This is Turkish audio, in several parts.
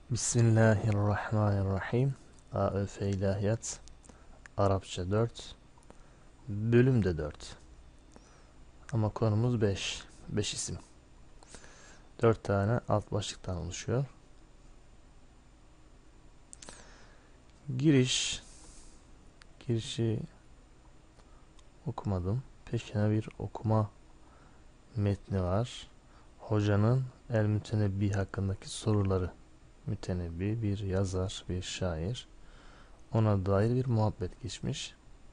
Bismillahirrahmanirrahim. AÖF İlahiyat Arapça 4, bölüm de 4. Ama konumuz 5. 5 isim. 4 tane alt başlıktan oluşuyor. Girişi okumadım. Peşine bir okuma metni var. Hocanın El Mütenebbi hakkındaki soruları. Mütenebbi bir yazar, bir şair. Ona dair bir muhabbet geçmiş.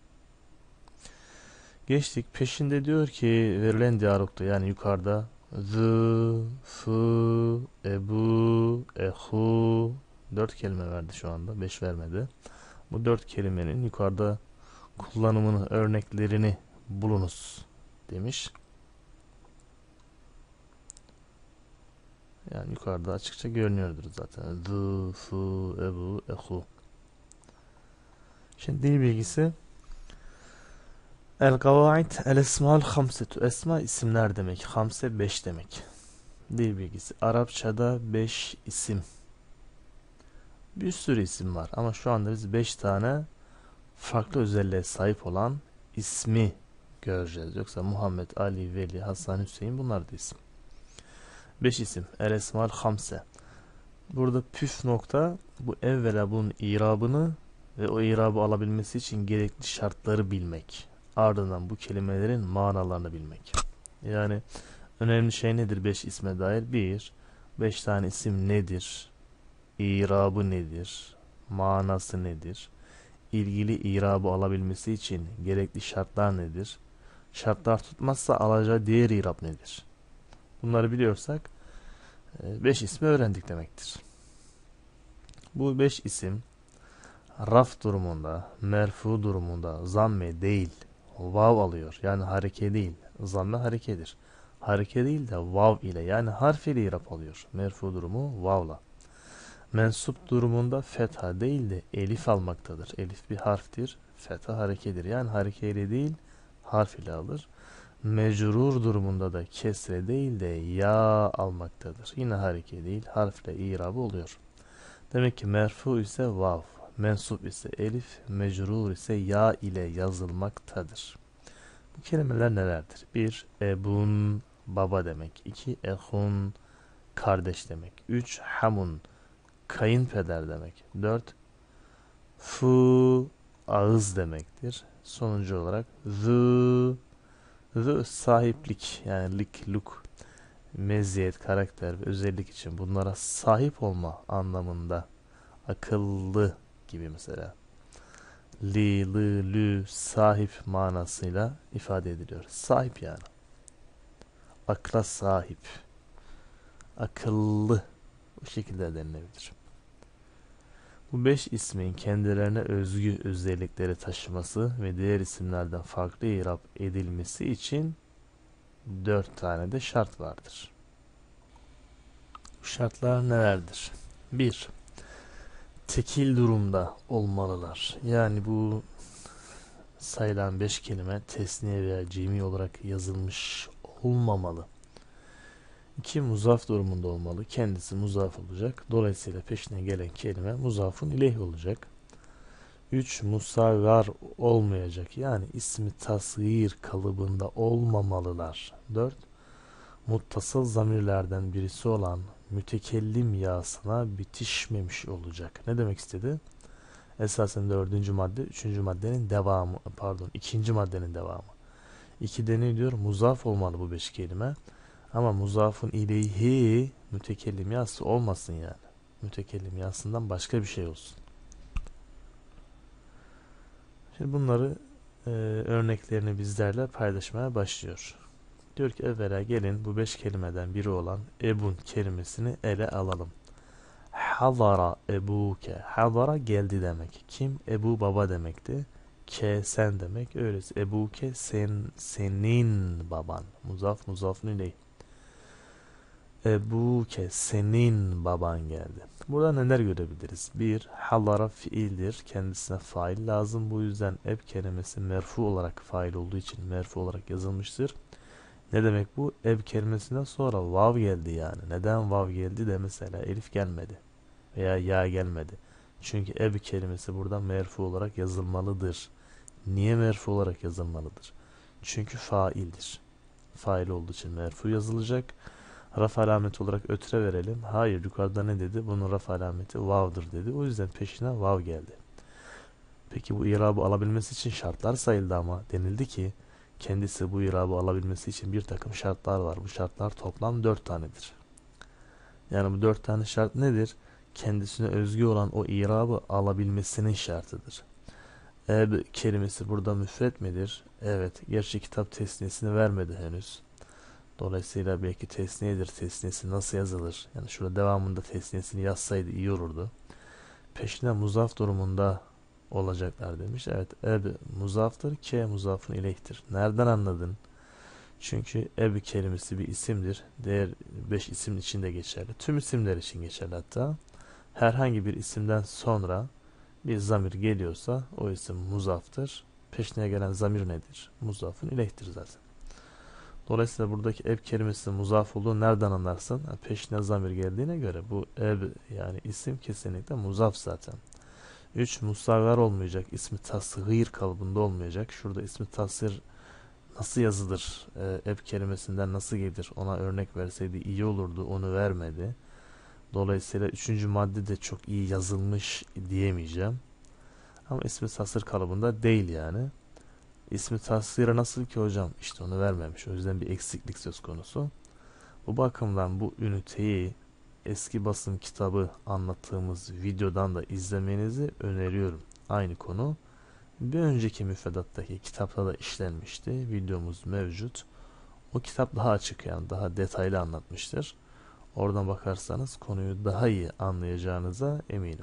Geçtik. Peşinde diyor ki verilen diyalogda, yani yukarıda zı, fı, ebu, ehu 4 kelime verdi şu anda. 5 vermedi. Bu 4 kelimenin yukarıda kullanımını, örneklerini bulunuz demiş. Yani yukarıda açıkça görünüyordur zaten. Zı, fı, ebu, ehu. Şimdi dil bilgisi. El kavaid el esmaul hamsetu. Esma isimler demek. Hamse 5 demek. Dil bilgisi. Arapçada 5 isim. Bir sürü isim var ama şu anda biz 5 tane farklı özelliğe sahip olan ismi göreceğiz. Yoksa Muhammed, Ali, Veli, Hasan, Hüseyin bunlar da isim. 5 isim. El esmal hamse. Burada püf nokta, bu evvela bunun irabını ve o irabı alabilmesi için gerekli şartları bilmek. Ardından bu kelimelerin manalarını bilmek. Yani önemli şey nedir 5 isme dair? 1. 5 tane isim nedir? İrabı nedir? Manası nedir? İlgili irabı alabilmesi için gerekli şartlar nedir? Şartlar tutmazsa alacağı diğer irab nedir? Bunları biliyorsak 5 ismi öğrendik demektir. Bu 5 isim raf durumunda, merfu durumunda zamme değil, vav alıyor. Yani hareke değil. Zamme harekedir. Hareke değil de vav ile, yani harf ile irab alıyor. Merfu durumu vavla. Mensup durumunda fetha değil de elif almaktadır. Elif bir harftir. Fetha harekedir. Yani harekeyle değil, harf ile alır. Mecrur durumunda da kesre değil de ya almaktadır. Yine hareke değil, harfle irabı oluyor. Demek ki merfu ise vav, mensup ise elif, mecrur ise ya ile yazılmaktadır. Bu kelimeler nelerdir? 1. Ebun, baba demek. 2. Ehun, kardeş demek. 3. Hamun, kayınpeder demek. 4. Fu, ağız demektir. Sonuncu olarak zı sahiplik, yani lik, luk, meziyet, karakter ve özellik için bunlara sahip olma anlamında. Akıllı gibi mesela. Li, lı, lü, sahip manasıyla ifade ediliyor. Sahip yani. Akla sahip. Akıllı. Bu şekilde denilebilir. Bu 5 ismin kendilerine özgü özellikleri taşıması ve diğer isimlerden farklı irab edilmesi için 4 tane de şart vardır. Bu şartlar nelerdir? 1. Tekil durumda olmalılar. Yani bu sayılan 5 kelime tesniye veya cemi olarak yazılmış olmamalı. 2. Muzaf durumunda olmalı. Kendisi muzaf olacak. Dolayısıyla peşine gelen kelime muzafun ileyh olacak. 3. Musaggar olmayacak. Yani ismi tasgir kalıbında olmamalılar. 4. Muttasıl zamirlerden birisi olan mütekellim yasına bitişmemiş olacak. Ne demek istedi? Esasen 4. madde 3. maddenin devamı, pardon 2. maddenin devamı. 2'de ne diyor? Muzaf olmalı bu 5 kelime. Ama muzafın ileyhi mütekellim yası olmasın yani. Mütekellim yasından başka bir şey olsun. Şimdi bunları örneklerini bizlerle paylaşmaya başlıyor. Diyor ki evvela gelin bu 5 kelimeden biri olan ebun kelimesini ele alalım. Hazara ebuke. Hazara geldi demek. Kim? Ebu baba demekti. Ke sen demek. Öyleyse ebuke senin baban. Muzaf muzafun ileyh. Ebuke senin baban geldi. Burada neler görebiliriz? 1. Hazara fiildir. Kendisine fail lazım. Bu yüzden eb kelimesi merfu olarak fail olduğu için merfu olarak yazılmıştır. Ne demek bu? Eb kelimesinden sonra vav geldi yani. Neden vav geldi de mesela elif gelmedi? veya ya gelmedi. Çünkü eb kelimesi burada merfu olarak yazılmalıdır. Niye merfu olarak yazılmalıdır? Çünkü faildir. Fail olduğu için merfu yazılacak. Raf alameti olarak ötre verelim. Hayır, yukarıda ne dedi? Bunun raf alameti vav'dır dedi. O yüzden peşine vav geldi. Peki bu irabı alabilmesi için şartlar sayıldı ama denildi ki kendisi bu irabı alabilmesi için bir takım şartlar var. Bu şartlar toplam 4 tanedir. Yani bu 4 tane şart nedir? Kendisine özgü olan o irabı alabilmesinin şartıdır. Eb kelimesi burada müfret midir? Evet. Gerçi kitap tesniyesini vermedi henüz. Dolayısıyla belki tesniyedir. Tesniyesi nasıl yazılır? Yani şurada devamında tesniyesini yazsaydı iyi olurdu. Peşine muzaf durumunda olacaklar demiş. Evet, eb muzaftır, ke muzafın ileyhtir. Nereden anladın? Çünkü eb kelimesi bir isimdir. Diğer 5 isim için de geçerli. Tüm isimler için geçerli hatta. Herhangi bir isimden sonra bir zamir geliyorsa o isim muzaftır. Peşine gelen zamir nedir? Muzafın ileyhtir zaten. Dolayısıyla buradaki eb kelimesi muzaf olduğunu nereden anlarsın? Peşine zamir geldiğine göre bu eb yani isim kesinlikle muzaf zaten. 3. Musavver olmayacak. İsmi tasgir kalıbında olmayacak. Şurada ismi tasgir nasıl yazılır? Eb kelimesinden nasıl gelir? Ona örnek verseydi iyi olurdu. Onu vermedi. Dolayısıyla 3. madde de çok iyi yazılmış diyemeyeceğim. Ama ismi tasgir kalıbında değil yani. İsmi tasgiri nasıl ki hocam? İşte onu vermemiş. O yüzden bir eksiklik söz konusu. Bu bakımdan bu üniteyi eski basım kitabı anlattığımız videodan da izlemenizi öneriyorum. Aynı konu bir önceki müfredattaki kitapta da işlenmişti. Videomuz mevcut. O kitap daha açık yani daha detaylı anlatmıştır. Oradan bakarsanız konuyu daha iyi anlayacağınıza eminim.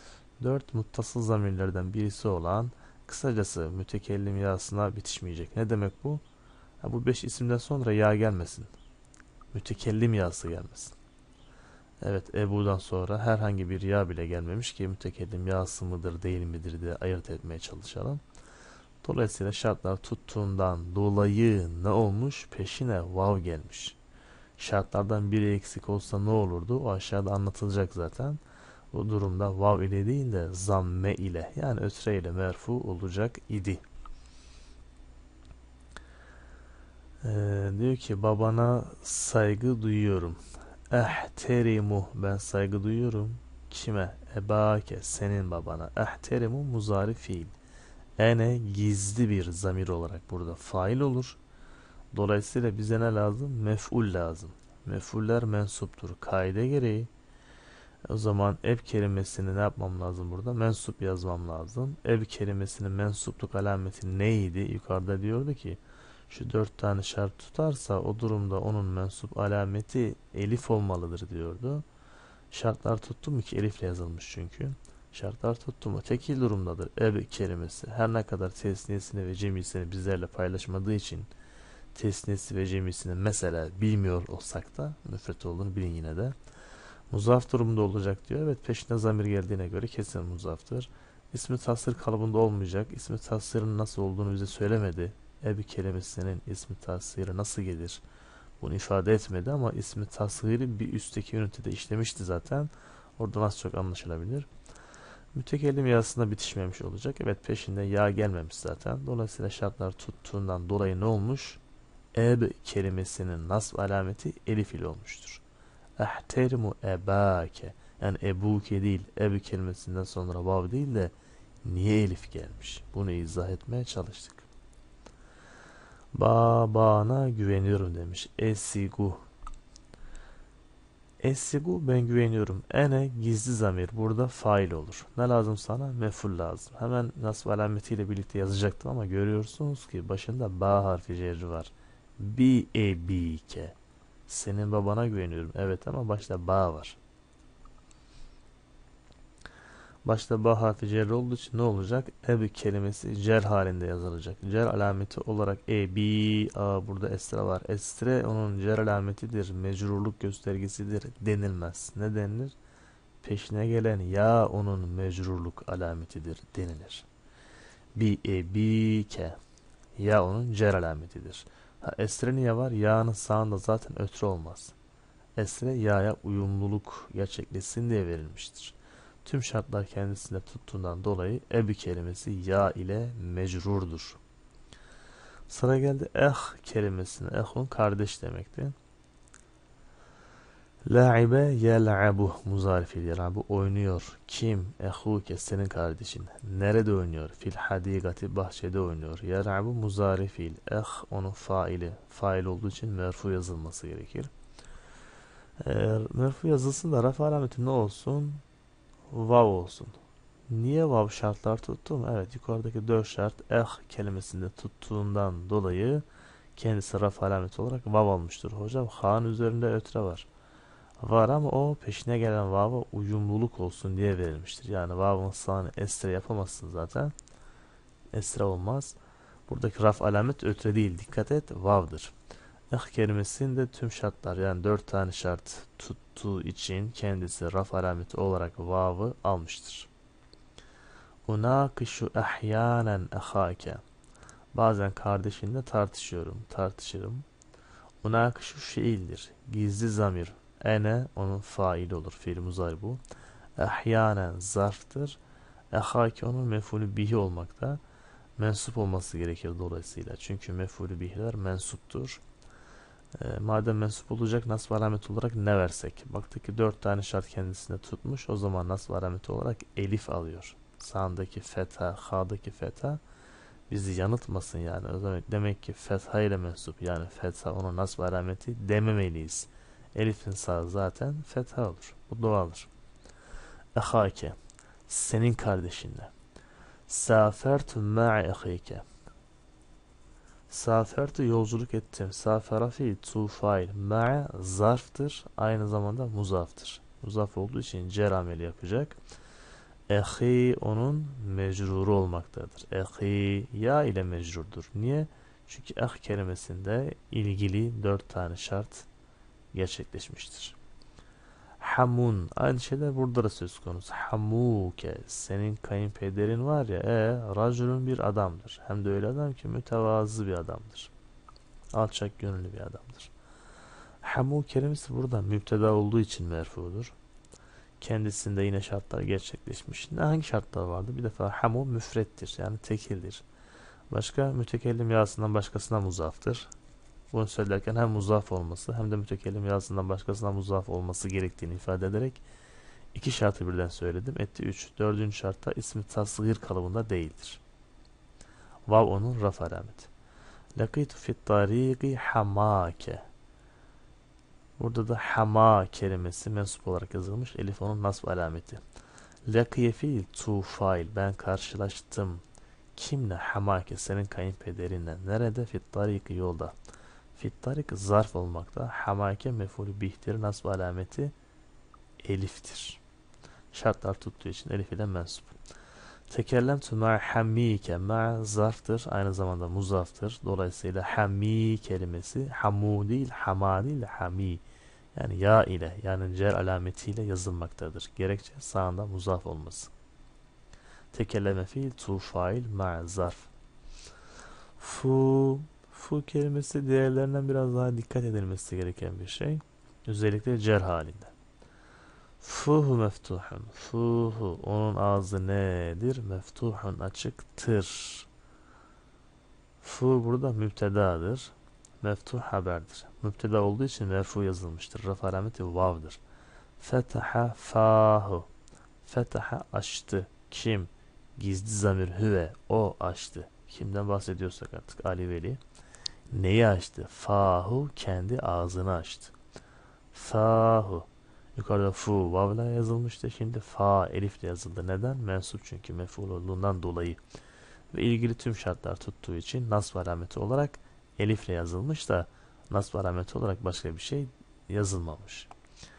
4. Muttasıl zamirlerden birisi olan kısacası mütekellim yasına bitişmeyecek. Ne demek bu? Bu 5 isimden sonra ya gelmesin. Mütekellim yası gelmesin. Evet, Ebu'dan sonra herhangi bir ya bile gelmemiş ki mütekellim yası mıdır değil midir diye ayırt etmeye çalışalım. Dolayısıyla şartlar tuttuğundan dolayı ne olmuş? Peşine vav gelmiş. Şartlardan biri eksik olsa ne olurdu? O aşağıda anlatılacak zaten. Bu durumda vav ile değil de zamme ile yani ötre ile merfu olacak idi. Diyor ki babana saygı duyuyorum. Ehterimu ben saygı duyuyorum. Kime? Ebake senin babana. Ehterimu muzari fiil. Ene gizli bir zamir olarak burada fail olur. Dolayısıyla bize ne lazım? Mef'ul lazım. Mef'uller mensuptur. Kaide gereği. O zaman ev kelimesini ne yapmam lazım burada? Mensup yazmam lazım. Ev kelimesinin mensupluk alameti neydi? Yukarıda diyordu ki şu 4 tane şart tutarsa o durumda onun mensup alameti elif olmalıdır diyordu. Şartlar tuttu mu ki elifle yazılmış çünkü. Şartlar tuttu mu tekil durumdadır. Ev kelimesi her ne kadar tesniyesini ve cemisini bizlerle paylaşmadığı için tesniyesi ve cemisini mesela bilmiyor olsak da müfret olduğunu bilin yine de. Muzaf durumda olacak diyor. Evet peşine zamir geldiğine göre kesin muzaftır. İsmi tasvir kalıbında olmayacak. İsmi tasvirin nasıl olduğunu bize söylemedi. Ebi kelimesinin ismi tasviri nasıl gelir? Bunu ifade etmedi ama ismi tasviri bir üstteki ünitede işlemişti zaten. Oradan az çok anlaşılabilir. Mütekellim yasında bitişmemiş olacak. Evet peşinde ya gelmemiş zaten. Dolayısıyla şartlar tuttuğundan dolayı ne olmuş? Eb kelimesinin nasb alameti elif ile olmuştur. Ehterimu ebake. Yani ebuke değil, eb kelimesinden sonra vav değil de niye elif gelmiş? Bunu izah etmeye çalıştık. Babana güveniyorum demiş. Esigu. Esigu ben güveniyorum. Ene gizli zamir. Burada fail olur. Ne lazım sana? Meful lazım. Hemen nasb alametiyle birlikte yazacaktım ama görüyorsunuz ki başında ba harfi cerri var. Bi ebike. Senin babana güveniyorum. Evet ama başta ba var. Başta ba harfi cerri olduğu için ne olacak? Ebi kelimesi cer halinde yazılacak. Cer alameti olarak ebi, burada esre var. Esre onun cer alametidir, mecrurluk göstergesidir denilmez. Ne denilir? Peşine gelen ya onun mecrurluk alametidir denilir. Bi ebi ke. Ya onun cer alametidir. Esre niye var? Ya'nın sağında zaten ötre olmaz. esre ya'ya uyumluluk gerçekleşsin diye verilmiştir. Tüm şartlar kendisinde tuttuğundan dolayı ebi kelimesi ya ile mecrurdur. Sıra geldi kelimesine. Ehun kardeş demekti. La'ibe yel'abu muzari fiil yel'abu oynuyor. Kim? Ehuke senin kardeşin. Nerede oynuyor? Fil hadikati bahçede oynuyor. Yel'abu muzari fiil. Onun faili. Fail olduğu için merfu yazılması gerekir. Merfu yazılsın da raf alameti ne olsun? Vav olsun. Niye vav şartlar tuttum? Evet, yukarıdaki 4 şart kelimesinde tuttuğundan dolayı kendisi raf alameti olarak vav almıştır. Hocam ha'nın üzerinde ötre var. Var ama o peşine gelen vava uyumluluk olsun diye verilmiştir. Yani vav'ın sağını esre yapamazsın zaten. Esre olmaz. Buradaki raf alamet ötre değil. Dikkat et, vav'dır. Kelimesinde tüm şartlar yani 4 tane şart tuttuğu için kendisi raf alameti olarak vav'ı almıştır. Unakişu ahyanen ehake. Bazen kardeşinle tartışırım. Unakişu fiildir. Gizli zamir. Ene onun faili olur. Fiil muzari bu. Ahyanen zarftır. Ehake onun mef'ulü bihi olmakta. Mensup olması gerekir dolayısıyla. Çünkü mef'ulü bihiler mensuptur. Madem mensup olacak nasb alameti olarak ne versek? Baktık ki 4 tane şart kendisinde tutmuş. O zaman nasb alameti olarak elif alıyor. Sağındaki fetha, ha'daki fetha bizi yanıltmasın yani. O zaman demek ki fetha ile mensup yani fetha onun nasb alameti dememeliyiz. Elif'in sağı zaten fetha olur. Bu doğaldır. Ehake senin kardeşinle. Safertu ma'i ehike. Safertu yolculuk ettim. Safera fiil tufail. Ma'a zarftır. Aynı zamanda muzaftır. Muzaf olduğu için cer ameli yapacak. Ehi onun mecruru olmaktadır. Ehi ya ile mecrurdur. Niye? Çünkü kelimesinde ilgili 4 tane şart gerçekleşmiştir. Hamun. Aynı şeyler burada da söz konusu. Hamuke. Senin kayınpederin var ya. Racülün bir adamdır. Hem de öyle adam ki mütevazı bir adamdır. Alçak gönüllü bir adamdır. Hamu kelimesi burada müpteda olduğu için merfudur. Kendisinde yine şartlar gerçekleşmiş. Hangi şartlar vardı? Bir defa hamu müfrettir. Yani tekildir. Başka mütekellim yasından başkasına muzaftır. Bunu söylerken hem muzaf olması hem de mütekellim yasından başkasına muzaf olması gerektiğini ifade ederek 2 şartı birden söyledim. Etti 3. 4. şartta ismi tasgir kalıbında değildir. Vav onun raf alameti. Lakitu fit tariki hamake. Burada da hama kelimesi mensup olarak yazılmış. Elif onun nasb alameti. Lakiye fiil tufail. Ben karşılaştım. Kimle? Hamake. Senin kayınpederinle. Nerede? Fit tariki yolda. Fit tarik zarf olmakta. Hamake mef'ulü bihtir. Nasb alameti eliftir. Şartlar tuttuğu için elif ile mensup. Tekellemtu ma'a hammike. Ma'a zarftır. Aynı zamanda muzaftır. Dolayısıyla hammi kelimesi hamu değil, hama değil, hami. Yani ya ile yani cer alametiyle yazılmaktadır. Gerekçe sağında muzaf olması. Tekelleme fiil tu fail ma'a zarf. Fu kelimesi diğerlerinden biraz daha dikkat edilmesi gereken bir şey. Özellikle cer halinde. Fuhu meftuhun. Fuhu. Onun ağzı nedir? Meftuhun açıktır. Fu burada müptedadır. Meftuh haberdir. Müpteda olduğu için merfu yazılmıştır. Raf alameti vav'dır. Fetaha fahu. Fetaha açtı. Kim? Gizli zamir hüve. O açtı. Kimden bahsediyorsak artık Ali Veli. Neyi açtı? Fahu kendi ağzını açtı. Fahu. Yukarıda fu vavla yazılmıştı. Şimdi fa elifle yazıldı. Neden? Mensup çünkü mef'ul olduğundan dolayı. Ve ilgili tüm şartlar tuttuğu için nasb alameti olarak elifle yazılmış da nasb alameti olarak başka bir şey yazılmamış.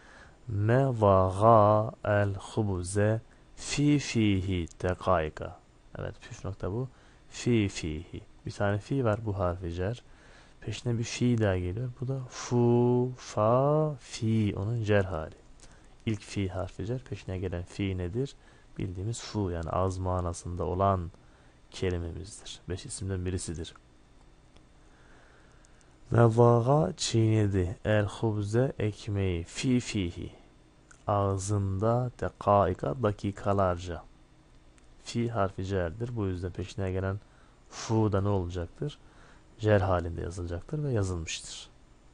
Mevaga el hubuze fihi tekayka. Evet, püf nokta bu. Fihi. Bir tane fi var, bu harfi cer. Peşine bir fi daha geliyor. Bu da fu, fa, fi. Onun cer hali. İlk fi harfi cer. Peşine gelen fi nedir? Bildiğimiz fu yani ağız manasında olan kelimemizdir. 5 isimden birisidir. Mevaga çiğnedi. El hubze ekmeği. Fi fihi. Ağzında dekaika dakikalarca. Fi harfi cerdir. Bu yüzden peşine gelen fu da ne olacaktır? Cer halinde yazılacaktır ve yazılmıştır.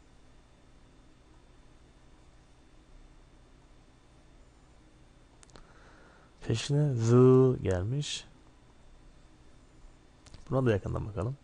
Peşine zı gelmiş. Buna da yakından bakalım.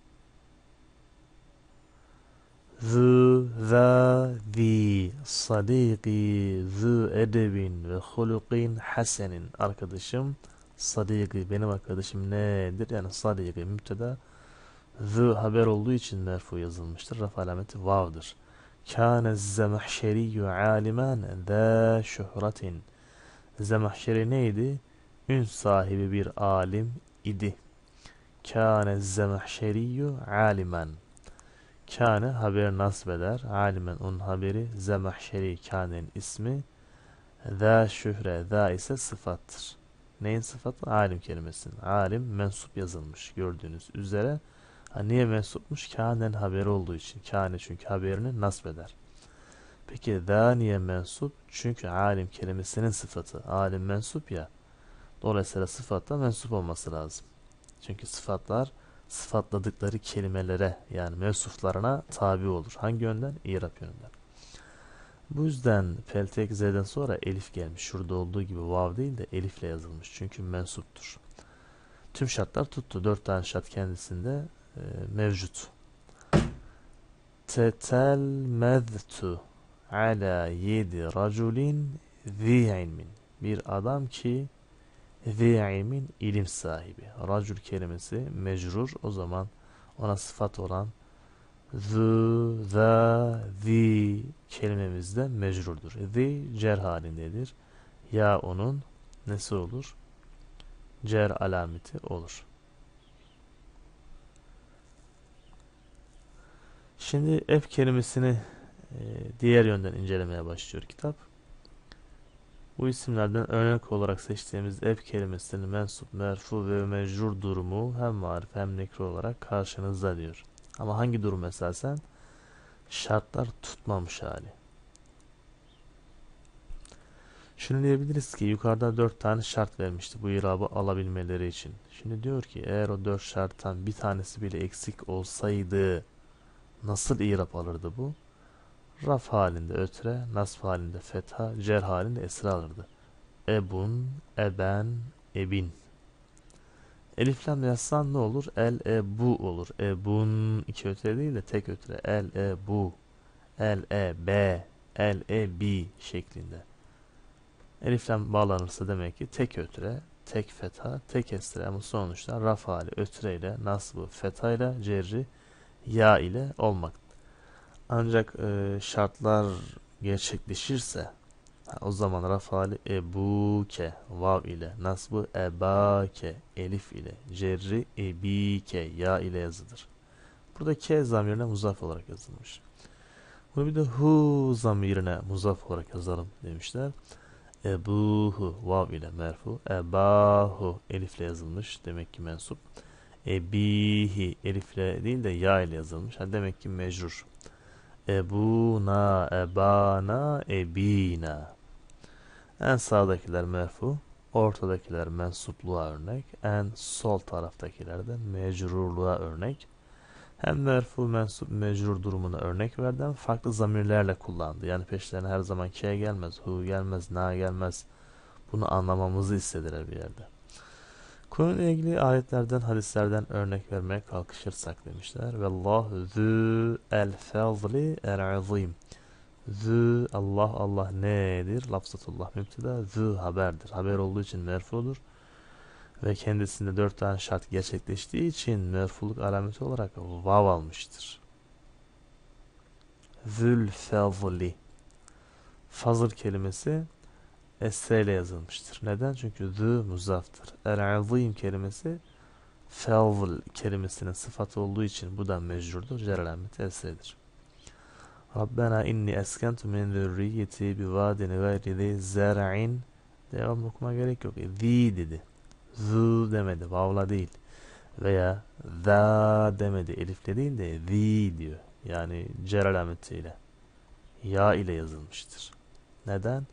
Zı, za, zi, sadiki, zı edebin ve hulukin hasenin. Arkadaşım, sadiki, benim arkadaşım nedir? Yani sadiki, müpteda. Zı haber olduğu için merfu yazılmıştır. Raf alameti vav'dır. Kâne zemahşeriyyü alimen zâ şöhretin. Zemahşeri neydi? Ün sahibi bir alim idi. Kâne zemahşeriyyü alimen. Kâne haber nasb eder. Alimen onun haberi. Zemahşeri kâne'nin ismi. Zâ şühre. Zâ ise sıfattır. Neyin sıfatı? Alim kelimesinin. Alim mensup yazılmış gördüğünüz üzere. Niye mensupmuş? Kâne'nin haberi olduğu için. Kâne çünkü haberini nasb eder. Peki zâ niye mensup? Çünkü alim kelimesinin sıfatı. Alim mensup ya. Dolayısıyla sıfatta mensup olması lazım. Çünkü sıfatlar sıfatladıkları kelimelere yani mevsuflarına tabi olur. Hangi yönden? İrab yönünden. Bu yüzden peltek z'den sonra elif gelmiş. Şurada olduğu gibi vav değil de elifle yazılmış. Çünkü mensuptur. Tüm şartlar tuttu. 4 tane şart kendisinde mevcut. Tetelmeztu ala yedi raculin zi ilmin. Bir adam ki zi ilmin ilim sahibi. Racul kelimesi mecrur. O zaman ona sıfat olan zı, za, zi kelimemiz de mecrurdur. Zi cer halindedir. Ya onun nesi olur? Cer alameti olur. Şimdi F kelimesini diğer yönden incelemeye başlıyor kitap. Bu isimlerden örnek olarak seçtiğimiz F kelimesinin mensup, merfu ve mecrur durumu hem marif hem nekre olarak karşınızda diyor. Ama hangi durum esasen? Şartlar tutmamış hali. Şunu diyebiliriz ki yukarıda 4 tane şart vermişti bu irabı alabilmeleri için. Şimdi diyor ki eğer o 4 şarttan bir tanesi bile eksik olsaydı nasıl irab alırdı bu? Raf halinde ötre, nasb halinde fetha, cer halinde esra alırdı. Ebun, eben, ebin. Elif lam yazsan ne olur? El, bu olur. Ebun iki ötre değil de tek ötre. El, bu, el, be, el, bi şeklinde. Elif lam bağlanırsa demek ki tek ötre, tek fetha, tek esre ama sonuçta raf hali ötre ile nasbı fetha ile cerri ya ile olmak. Ancak şartlar gerçekleşirse o zaman raf hali ebuke vav ile nasbı ebake elif ile cerri ebike ya ile yazılır. Burada ke zamirine muzaf olarak yazılmış. Bunu bir de hu zamirine muzaf olarak yazalım demişler. Ebuhu vav ile merfu. Ebahu elifle yazılmış. Demek ki mensup. Ebihi elifle değil de ya ile yazılmış. Demek ki mecrur. Ebuna, ebana, ebina. En sağdakiler merfu. Ortadakiler mensupluğa örnek. En sol taraftakiler de mecrurluğa örnek. Hem merfu, mensup, mecrur durumuna örnek verdi farklı zamirlerle kullandı. Yani peşlerine her zaman ke gelmez, hu gelmez, na gelmez. Bunu anlamamızı istediler bir yerde. Konuyla ilgili ayetlerden, hadislerden örnek vermeye kalkışırsak demişler. Vallahu zü el fazli el azim. Zü Allah Allah nedir? Lafzatullah müpteda. Zü haberdir. Haber olduğu için merfudur. Ve kendisinde 4 tane şart gerçekleştiği için merfuluk alameti olarak vav almıştır. Zül fazli. Fazıl kelimesi esre ile yazılmıştır. Neden? Çünkü zü muzaftır. El-azim kelimesi fazıl kelimesinin sıfatı olduğu için bu da mecrurdur. Cer alameti esredir. Rabbena inni eskentu min zürriyeti bi vadin gayri zi zer'in. Devam okuma gerek yok. Zi dedi. Zü demedi. Vavla değil. Veya za demedi. Elifle değil de zi diyor. yani cer alametiyle, ya ile yazılmıştır. Neden?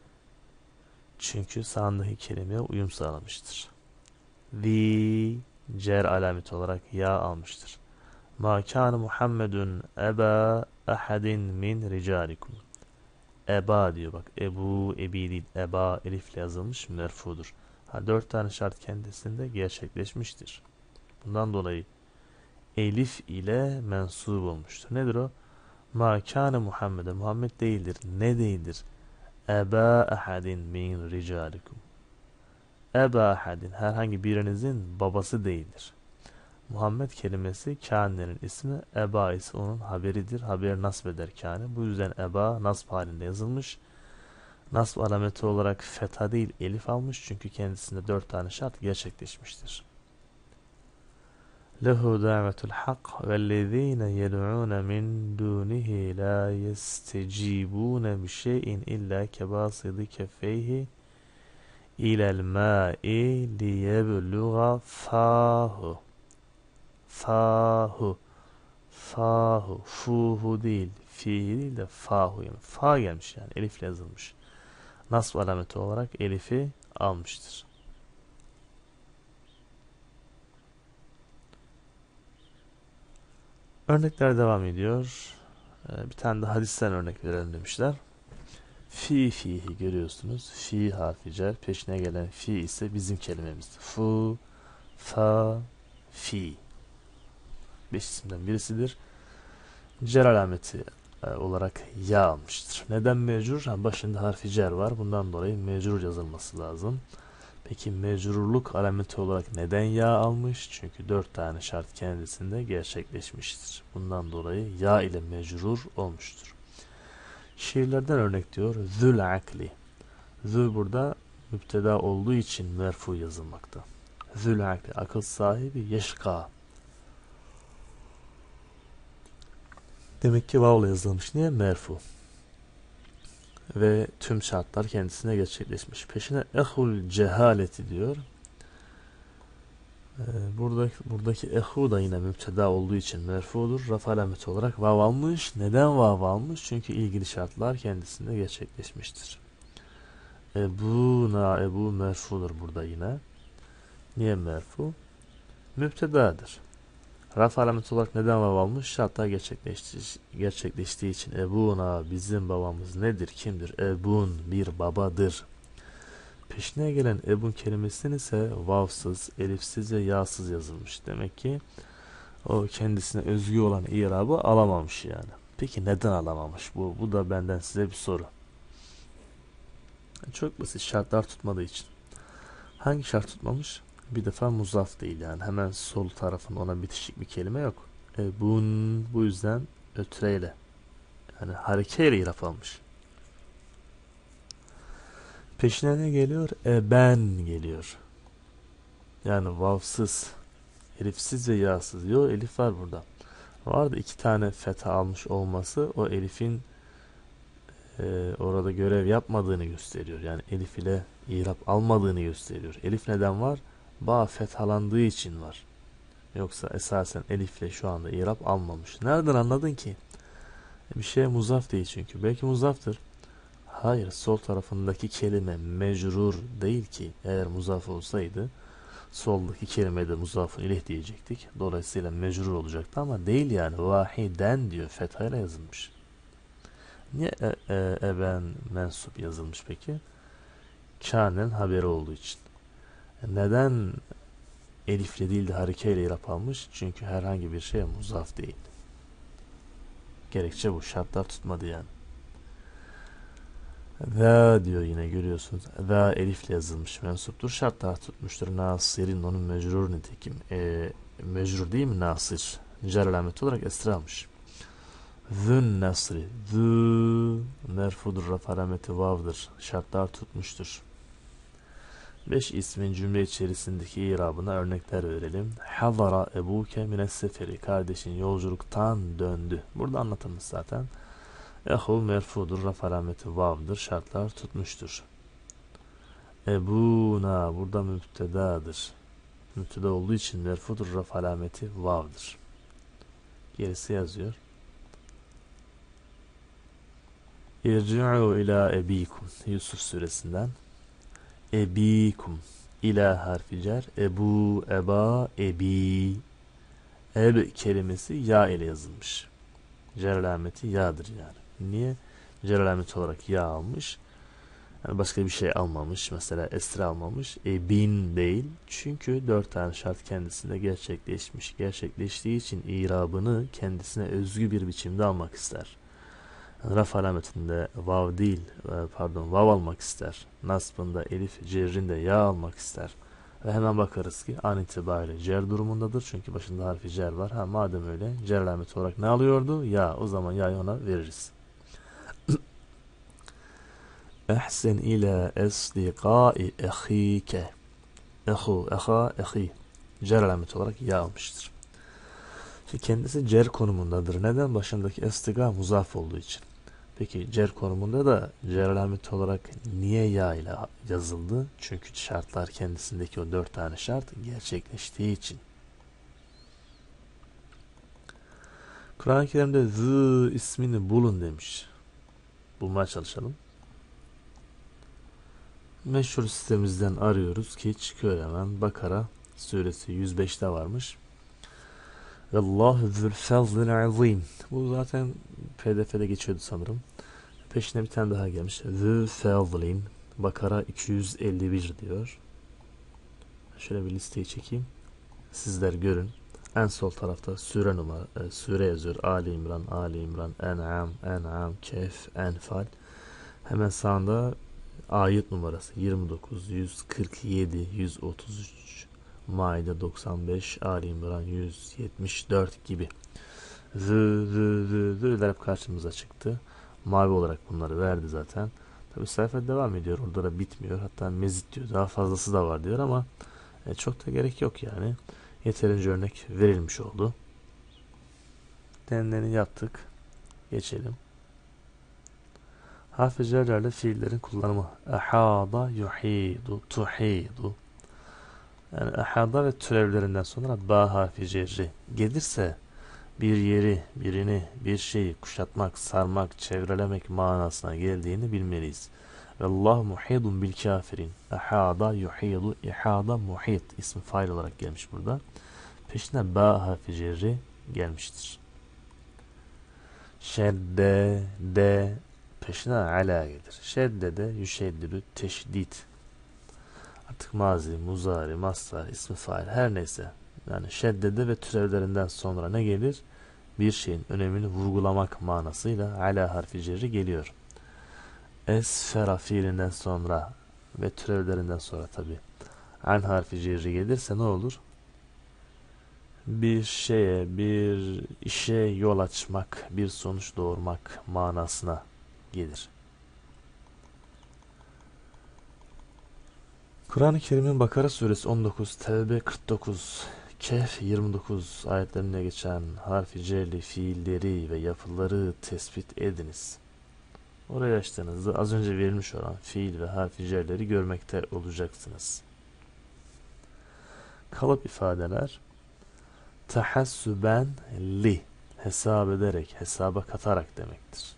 Çünkü sağındaki kelimeye uyum sağlamıştır. The cer alameti olarak ya almıştır. Ma kâne Muhammedun eba ahadin min ricalikum. Eba diyor bak. Ebu, ebi değil. Eba elifle yazılmış merfudur. Ha, 4 tane şart kendisinde gerçekleşmiştir. Bundan dolayı elif ile mensup olmuştur. Nedir o? Ma kâne Muhammed'e. Muhammed değildir. Ne değildir? Eba ahadin min ricalikum. Eba ahadin. Herhangi birinizin babası değildir. Muhammed kelimesi kâne'nin ismi, eba ise onun haberidir. Haber nasb eder kâne. Bu yüzden eba nasb halinde yazılmış. Nasb alameti olarak fetha değil elif almış. Çünkü kendisinde 4 tane şart gerçekleşmiştir. Lehu davetul hak vellezine yed'une min dunihi la yestecibune bi şeyin illa kebasidi keffeyhi ilel ma'i liyebluğa fahu. Fahu. Fahu. Fuhu değil. Fihi değil de fahu. Yani fa gelmiş yani. Elifle yazılmış. Nasb alameti olarak elifi almıştır. Örnekler devam ediyor. Bir tane de hadisten örnek verelim demişler. Fihi görüyorsunuz. Fi harfi cer. Peşine gelen fi ise bizim kelimemiz. Fu, fa, fi. 5 isimden birisidir. Cer alameti olarak ya almıştır. Neden mecrur? Başında harfi cer var. Bundan dolayı mecrur yazılması lazım. Peki mecrurluk alameti olarak neden ya almış? Çünkü 4 tane şart kendisinde gerçekleşmiştir. Bundan dolayı ya ile mecrur olmuştur. Şiirlerden örnek diyor. Zül akli. Zül burada müpteda olduğu için merfu yazılmakta. Zül akli. Akıl sahibi yeşka. Demek ki vav'la yazılmış. Niye? Merfu. Ve tüm şartlar kendisine gerçekleşmiş. Peşine ehul cehaleti diyor. Buradaki ehu da yine müpteda olduğu için merfudur. Raf alameti olarak vav almış. Neden vav almış? Çünkü ilgili şartlar kendisinde gerçekleşmiştir. Ebu merfudur burada yine. Niye merfu? Müptedadır. Raf alameti olarak neden vav almış? Şartlar gerçekleştiği için. Ebuna bizim babamız nedir? Kimdir? Ebun bir babadır. Peşine gelen ebun kelimesinin ise vavsız, elifsiz ve yağsız yazılmış. Demek ki o kendisine özgü olan i'rabı alamamış yani. Peki neden alamamış? Bu da benden size bir soru. Çok basit, şartlar tutmadığı için. Hangi şart tutmamış? Bir defa muzaf değil yani. Hemen sol tarafında ona bitişik bir kelime yok. Ebun bu yüzden ötreyle. Yani harekeyle i'rab almış. Peşine ne geliyor? Ben geliyor. Yani vavsız, elifsiz ve yağsız. Yok, elif var burada. Vardı 2 tane fetha almış olması o elifin orada görev yapmadığını gösteriyor. Yani elif ile i'rab almadığını gösteriyor. Elif neden var? Ba fethalandığı için var. Yoksa esasen elifle şu anda i'rab almamış. Nereden anladın ki? Bir şeye muzaf değil çünkü. Belki muzaftır. Hayır, sol tarafındaki kelime mecrur değil ki. Eğer muzaf olsaydı soldaki kelimeye de muzafun ileh diyecektik. Dolayısıyla mecrur olacaktı ama değil yani. Vahiden diyor. Fethayla yazılmış. Niye eben mensup yazılmış peki? Kâne'nin haberi olduğu için. Neden elifle değil de harekeyle i'rab almış? Çünkü herhangi bir şeye muzaf değil. Gerekçe bu. Şartlar tutmadı yani. Ve diyor yine görüyorsunuz. Ve elifle yazılmış mensuptur. Şartlar tutmuştur. Nasir'in onun mecrur nitekim. Mecrur değil mi nasir? Cer alameti olarak esra almış. Zün nasri. Zü merfudur. Raf alameti vav'dır. Şartlar tutmuştur. 5 ismin cümle içerisindeki i'rabına örnekler verelim. Hazara ebuke mines seferi. Kardeşin yolculuktan döndü. Burada anlatılmış zaten. Ehul merfudur. Raf alameti vav'dır. Şartlar tutmuştur. Ebuna burada müptedadır. Müpteda olduğu için merfudur. Raf alameti vav'dır. Gerisi yazıyor. İrci'u ila ebikum. Yusuf suresinden. Ebikum. İla harfi cer. Ebu, eba, ebi. Eb kelimesi ya ile yazılmış. Cer alameti ya'dır yani. Niye? Cer alameti olarak ya almış. Yani başka bir şey almamış. Mesela esra almamış. Bin değil. Çünkü 4 tane şart kendisinde gerçekleşmiş. Gerçekleştiği için irabını kendisine özgü bir biçimde almak ister. Raf alametinde vav değil, vav almak ister. Nasbında elif, cerrinde ya almak ister. Ve hemen bakarız ki an itibariyle cer durumundadır. Çünkü başında harfi cer var. Madem öyle cer alameti olarak ne alıyordu? Ya. O zaman ya'yı ona veririz. Ehsen ila esdiqai ehike. Ehu, eha, ehi. Cer alameti olarak ya almıştır. Şimdi kendisi cer konumundadır. Neden? Başındaki esdiga muzaf olduğu için. Peki cer konumunda da cer alameti olarak niye ya ile yazıldı? Çünkü şartlar kendisindeki o 4 tane şart gerçekleştiği için. Kur'an-ı Kerim'de zı ismini bulun demiş. Bulmaya çalışalım. Meşhur sitemizden arıyoruz ki çıkıyor hemen. Bakara suresi 105'te varmış. Allahu zul fazlil azim. Bu zaten PDF'de geçiyordu sanırım. Peşine bir tane daha gelmiş. Zul fazlin. Bakara 251 diyor. Şöyle bir listeyi çekeyim. Sizler görün. En sol tarafta süre numara, süre yazıyor. Ali İmran, Ali İmran, En'am, En'am, Kehf, Enfal. Hemen sağında ayet numarası 29, 147, 133, Maide 95, Ali İmran 174 gibi. Z'ler hep karşımıza çıktı. Mavi olarak bunları verdi zaten. Tabi sayfa devam ediyor. Orada da bitmiyor. Hatta mezit diyor. Daha fazlası da var diyor ama çok da gerek yok yani. Yeterince örnek verilmiş oldu. Denileni yaptık. Geçelim. Harf-i cerlerle fiillerin kullanımı. Ehada, yuhidu, tuhidu. Yani ehada ve türevlerinden sonra ba harfi cerri gelirse bir yeri, birini, bir şeyi kuşatmak, sarmak, çevrelemek manasına geldiğini bilmeliyiz. Allah muhidun bil kafirin. Ehada, yuhidu, ihada, muhit ismi fail olarak gelmiş burada. Peşine ba harfi cerri gelmiştir. Şedde, de, peşine ala gelir. Şedde de yüşeddülü teşdit. Artık mazi, muzari, mastar, ismi fail her neyse. Yani şeddede ve türevlerinden sonra ne gelir? Bir şeyin önemini vurgulamak manasıyla ala harfi cerri geliyor. Esfera fiilinden sonra ve türevlerinden sonra tabi an harfi cerri gelirse ne olur? Bir şeye, bir işe yol açmak, bir sonuç doğurmak manasına gelir. Kur'an-ı Kerim'in Bakara suresi 19, Tevbe 49, Kehf 29 ayetlerine geçen harfi cerli fiilleri ve yapıları tespit ediniz. Oraya açtığınızda az önce verilmiş olan fiil ve harfi cerleri görmekte olacaksınız. Kalıp ifadeler tahassüben li hesap ederek, hesaba katarak demektir.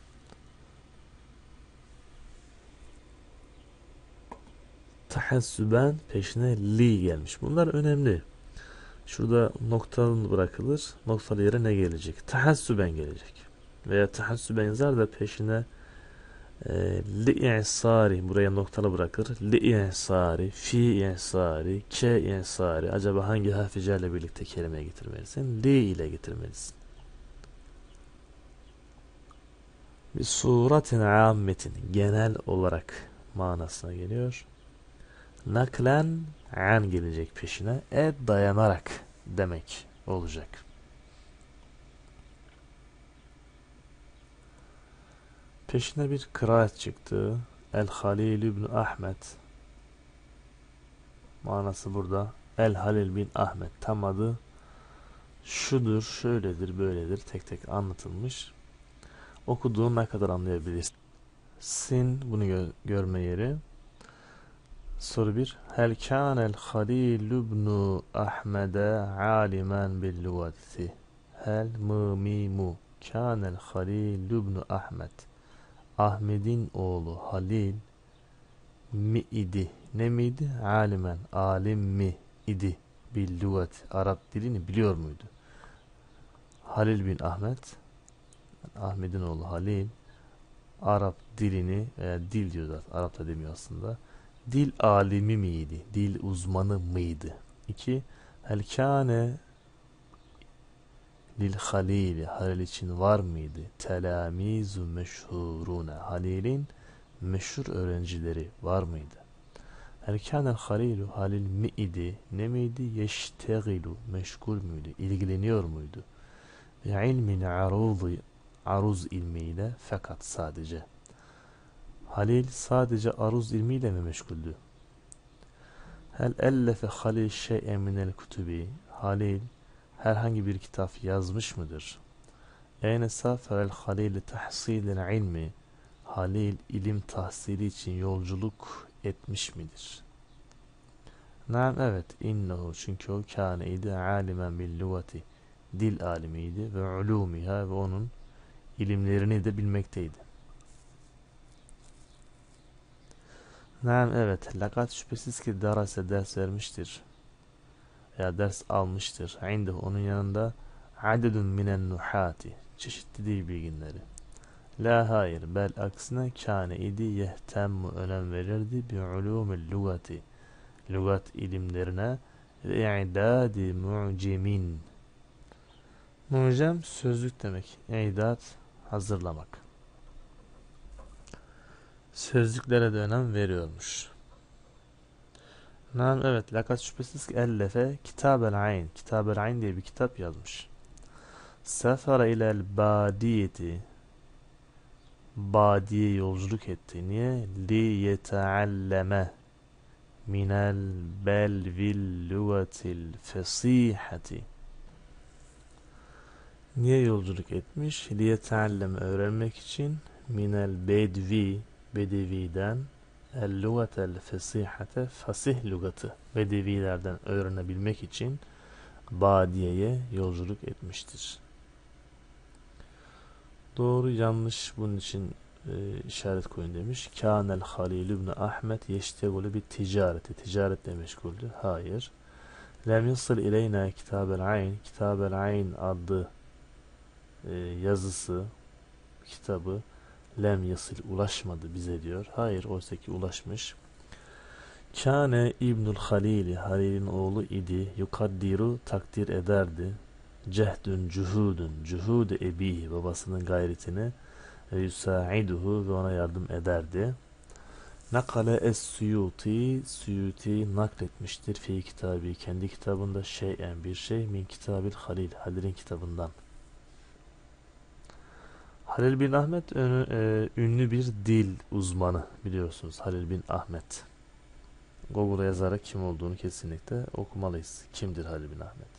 Tahassüben peşine li gelmiş. Bunlar önemli. Şurada noktalı bırakılır. Noktalı yere ne gelecek? Tahassüben gelecek. Veya tahassüben yazar da peşine li'isari buraya noktalı bırakır. Li'isari, fi'isari, ke'isari. Acaba hangi harficerle birlikte kelimeye getirmelisin? Li ile getirmelisin. Bir suretin ammetin genel olarak manasına geliyor. Naklen an gelecek peşine. Dayanarak demek olacak. Peşine bir kıraat çıktı. El-Halil ibn Ahmet. Manası burada. El-Halil bin Ahmet. Tam adı şudur, şöyledir, böyledir. Tek tek anlatılmış. Okuduğun ne kadar anlayabilirsin? Sin bunu görme yeri. Soru 1. Hel kânel Halil ibn Ahmed'e alimen bil lugati? Hel mı mi mu. Kânel Halil ibn Ahmed Ahmet'in oğlu Halil mi idi? Ne miydi? Alimen, alim mi idi? Bil lügat, Arap dilini biliyor muydu? Halil bin Ahmet, Ahmet'in oğlu Halil, Arap dilini, dil diyor zaten, Arap da demiyor aslında. Dil alimi miydi? Dil uzmanı mıydı? 2. Hel kâne lil halili, Halil için var mıydı? Telamizu meşhurune, Halil'in meşhur öğrencileri var mıydı? Hel kânel halilu, Halil mi idi? Ne miydi? Yeştegilu, meşgul müydü? İlgileniyor muydu? Ve ilmin aruzi, aruz ilmiyle, fakat sadece. Halil sadece aruz ilmiyle mi meşguldü? Hel ellefe Halil şey'en minel kutubi, Halil herhangi bir kitap yazmış mıdır? Eyne saferel Halil tahsilil ilmi, Halil ilim tahsili için yolculuk etmiş midir? Naam, evet, innehu, çünkü o kâne idi alimen bil lugati, dil alimiydi ve ulumiha, ve onun ilimlerini de bilmekteydi. Naam, evet, lakat, şüphesiz ki derase, ders vermiştir ya ders almıştır. İndehu, onun yanında adedun minen nuhati, çeşitli dil bilginleri. La, hayır, bel aksine, kâne idi yehtemmu, önem verirdi bi ulumil lugati, lügat ilimlerine ve i'dadi mu'cemin. Mu'cem sözlük demek. İ'dad hazırlamak. Sözlüklere de önem veriyormuş. Nam, evet, lakat şüphesiz ki ellefe Kitabel Ayn, Kitabel Ayn diye bir kitap yazmış. Sefere ilel badiyeti, badiye yolculuk etti. Niye? Li yetealleme minel belvil lugatil fesihati. Niye yolculuk etmiş? Li yetealleme, öğrenmek için, minel bedvi, bedeviden, el lugatel fesihate, fasih lugatı, bedevilerden öğrenebilmek için badiyeye yolculuk etmiştir. Doğru yanlış bunun için işaret koyun demiş. Kânel Halil ibn Ahmet yeştegulu bir ticareti, ticaretle meşguldü. Hayır. Lem yasıl ileyna Kitabel Ayn, Kitabel Ayn adlı yazısı, kitabı, lem yasıl, ulaşmadı bize diyor. Hayır, oysa ki ulaşmış. Kâne İbnül Halili, Halil'in oğlu idi. Yukaddiru, takdir ederdi. Cehdün cuhudun, cuhudu ebihi, babasının gayretini, ve yusaiduhu, ve ona yardım ederdi. Nakale es-Suyuti, Suyuti nakletmiştir fi kitabı, kendi kitabında, şeyen, bir şey, min kitabil Halil, Halil'in kitabından. Halil bin Ahmet ünlü bir dil uzmanı, biliyorsunuz, Halil bin Ahmet. Google'a yazarak kim olduğunu kesinlikle okumalıyız. Kimdir Halil bin Ahmet?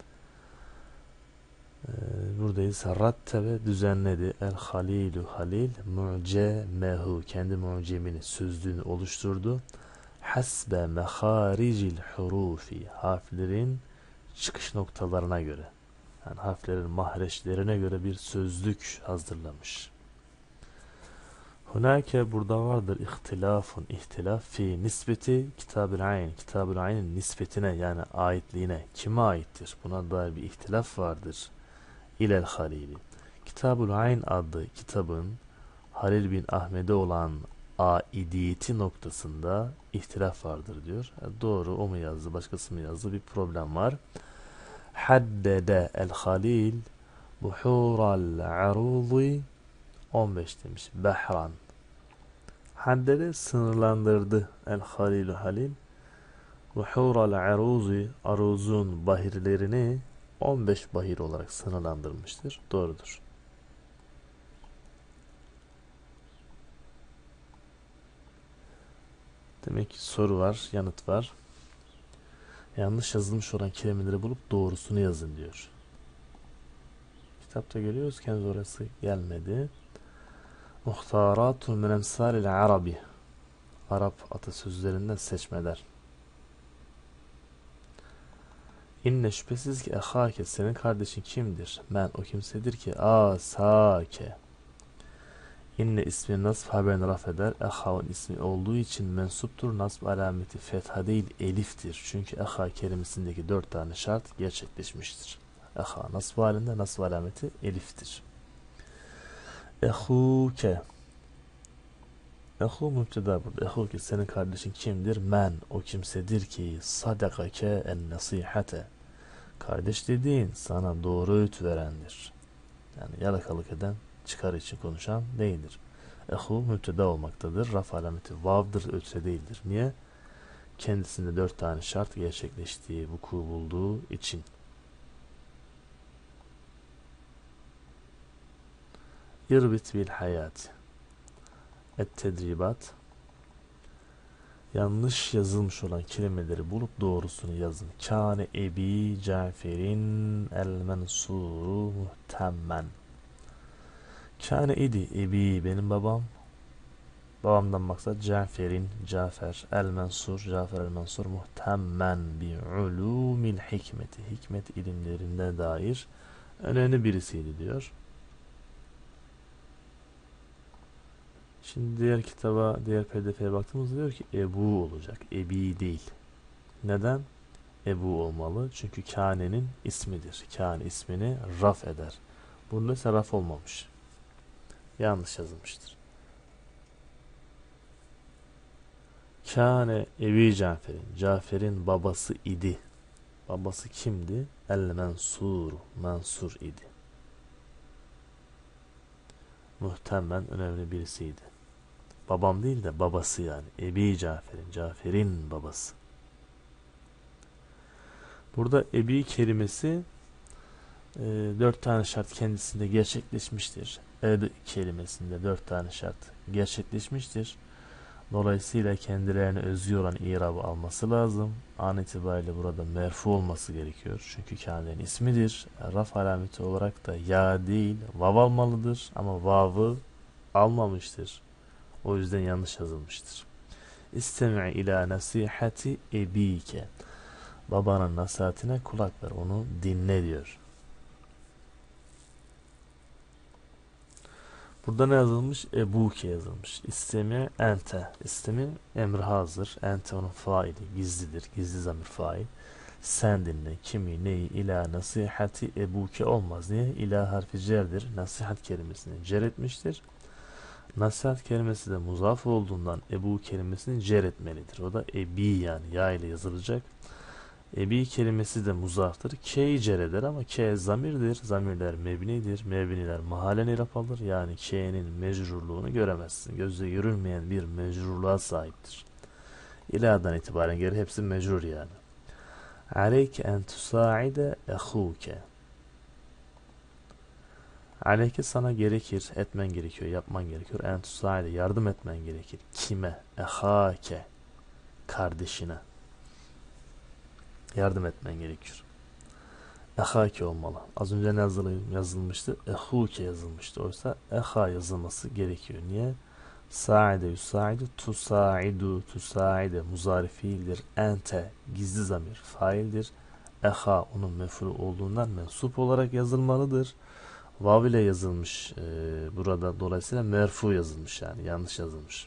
Buradayız. Rattebe, düzenledi. El Halilu, Halil mu'cemehu, kendi mu'cemini, sözlüğünü oluşturdu. Hasbe meharicil hurufi, harflerin çıkış noktalarına göre, yani harflerin mahreçlerine göre bir sözlük hazırlamış. Hunake, burada vardır, ihtilafun, ihtilaf fi nisbeti Kitab-ül Ayn, Kitab-ül Ayn'in nispetine, yani aitliğine, kime aittir? Buna dair bir ihtilaf vardır. İlel Halili, Kitab-ül Ayn adlı kitabın Halil bin Ahmet'e olan aidiyeti noktasında ihtilaf vardır diyor. Doğru, o mu yazdı, başkası mı yazdı, bir problem var. Haddede el Halil buhural aruzi, 15 demiş. Behran, haddede, sınırlandırdı, el Halilu, Halil, buhural aruzi, aruzun bahirlerini 15 bahir olarak sınırlandırmıştır. Doğrudur. Demek ki soru var, yanıt var. Yanlış yazılmış olan kelimeleri bulup doğrusunu yazın diyor. Kitapta görüyoruz, henüz orası gelmedi. Muhtaratun min emsalil arabi, Arap atasözlerinden seçmeler. İnne, şüphesiz ki, ehake, senin kardeşin kimdir? Men, o kimsedir ki, asake, İnne ismi nasb haberini raf eder. Ehaun ismi olduğu için mensuptur. Nasb alameti fetha değil eliftir. Çünkü eha kelimesindeki 4 tane şart gerçekleşmiştir. Eha nasb halinde, nasb alameti eliftir. Ehuke. Ehu müpteda burada. Ehuke senin kardeşin kimdir? Men o kimsedir ki sadakake en nasihate. Kardeş dediğin sana doğru öğüt verendir. Yani yalakalık eden, çıkar için konuşan değildir. Ehu müpteda olmaktadır. Raf alameti vav'dır, ötse değildir. Niye? Kendisinde 4 tane şart gerçekleştiği, vuku bulduğu için. İrbit bil hayat. Et-tedribat. Yanlış yazılmış olan kelimeleri bulup doğrusunu yazın. Kâne ebi Cafer'in el mensuru muhtemmen. Kâne idi ebi benim babam. Babamdan maksat Cafer'in, Cafer el-Mensur, Cafer el-Mensur muhtemmen bi ulumil hikmeti. Hikmet ilimlerine dair önemli birisiydi diyor. Şimdi diğer kitaba, diğer pdf'ye baktığımızda diyor ki Ebu olacak. Ebi değil. Neden? Ebu olmalı. Çünkü Kâne'nin ismidir. Kâne ismini raf eder. Bunda ise raf olmamış. Yanlış yazılmıştır. Kâne Ebi Cafer'in. Cafer'in babası idi. Babası kimdi? El-Mensur. Mansur idi. Muhtemelen önemli birisiydi. Babam değil de babası yani. Ebi Cafer'in. Cafer'in babası. Burada Ebi kelimesi 4 tane şart kendisinde gerçekleşmiştir. Ed kelimesinde 4 tane şart gerçekleşmiştir. Dolayısıyla kendilerine özgü olan i'rabı alması lazım. An itibariyle burada merfu olması gerekiyor. Çünkü Kâne'nin ismidir. Raf alameti olarak da ya değil vav almalıdır. Ama vav'ı almamıştır. O yüzden yanlış yazılmıştır. İstemi' ila nasihati ebike. Babanın nasihatine kulak ver. Onu dinle diyor. Burada ne yazılmış? Ebuke yazılmış. İstemi ente. İstemi emri hazır. Ente onun faili. Gizlidir. Gizli zamir fail. Sen dinle. Kimi, neyi, ila nasihati ebuke olmaz. Niye? İla harfi cerdir. Nasihat kelimesini cer etmiştir. Nasihat kelimesi de muzaf olduğundan ebu kelimesini cer etmelidir. O da ebi yani ya ile yazılacak. Ebi kelimesi de muzaftır. K'yi cer eder ama K zamirdir. Zamirler mebnidir. Mebniler mahalen irap alır. Yani K'nin mecrurluğunu göremezsin. Gözle görülmeyen bir mecrurluğa sahiptir. İla'dan itibaren geri hepsi mecrur yani. Aleyke en tusaide ehuke. Aleyke sana gerekir, etmen gerekiyor, yapman gerekiyor. En tusaide yardım etmen gerekir. Kime? Ehake. Kardeşine. Yardım etmen gerekiyor. Ehake olmalı. Az önce ne yazılmıştı? Ehuke yazılmıştı. Oysa eha yazılması gerekiyor. Niye? Sa'ide yusaidu, tusaidu, tusaide muzari fiildir. Ente gizli zamir faildir. Eha onun mef'ulü olduğundan mensup olarak yazılmalıdır. Vav ile yazılmış burada, dolayısıyla merfu yazılmış yani yanlış yazılmış.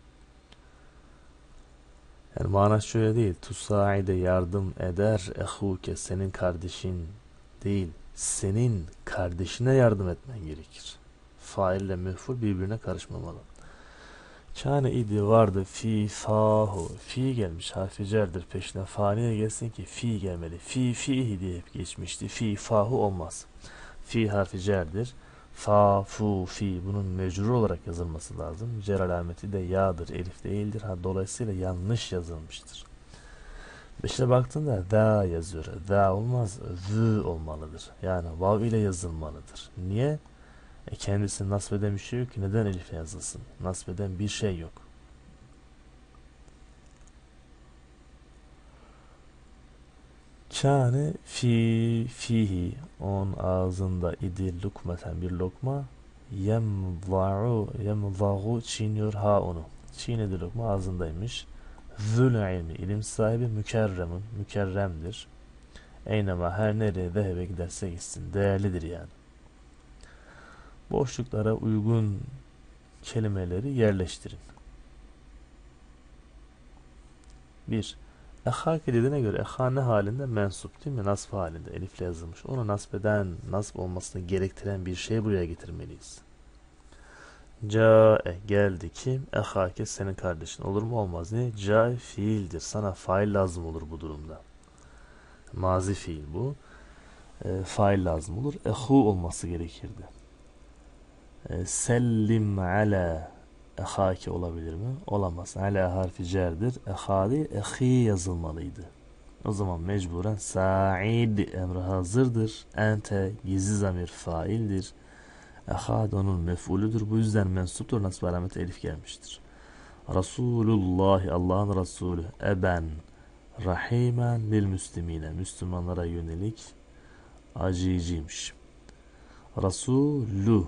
Yani manası şöyle değil. Tusaide yardım eder ehuke senin kardeşin değil. Senin kardeşine yardım etmen gerekir. Fail ile mef'ul birbirine karışmamalı. Kâne idi vardı fi fahu. Fi gelmiş harfi cerdir peşine. Faniye gelsin ki fi gelmeli. Fihi diye hep geçmişti. Fi fahu olmaz. Fi harfi cerdir. Fa, fu, fi bunun mecrur olarak yazılması lazım. Cer alameti de ya'dır, elif değildir. Dolayısıyla yanlış yazılmıştır. Beşe baktığında da yazıyor. Da olmaz, zı olmalıdır. Yani vav ile yazılmalıdır. Niye? Kendisini nasbeden bir şey yok ki neden elif yazılsın? Nasbeden bir şey yok. Kâne fihi onun ağzında idi lukmeten bir lokma yemza'u çiğniyor ha onu. Çiğnedi lokma ağzındaymış. Zül ilmi ilim sahibi mükerremdir. Eynema her nereye zehebe giderse gitsin. Değerlidir yani. Boşluklara uygun kelimeleri yerleştirin. 1. Ehake dediğine göre eha ne halinde? Mensup değil mi? Nasb halinde. Elifle yazılmış. Onu nasb olmasını gerektiren bir şey buraya getirmeliyiz. Câe geldi kim? Ehake senin kardeşin. Olur mu olmaz. Ne? Câe fiildir. Sana fail lazım olur bu durumda. Mazi fiil bu. Fail lazım olur. Ehu olması gerekirdi. Sellim ala ehake olabilir mi? Olamaz. Ala harfi cerdir. Eha değil, ehi yazılmalıydı. O zaman mecburen sa'id emri hazırdır. Ente gizli zamir faildir. Ehad onun mef'ulüdür. Bu yüzden mensuptur. Nasb alameti elif gelmiştir. Resulullah Allah'ın Resulü eben rahimen lil müslimine Müslümanlara yönelik acıyıcıymış. Resulü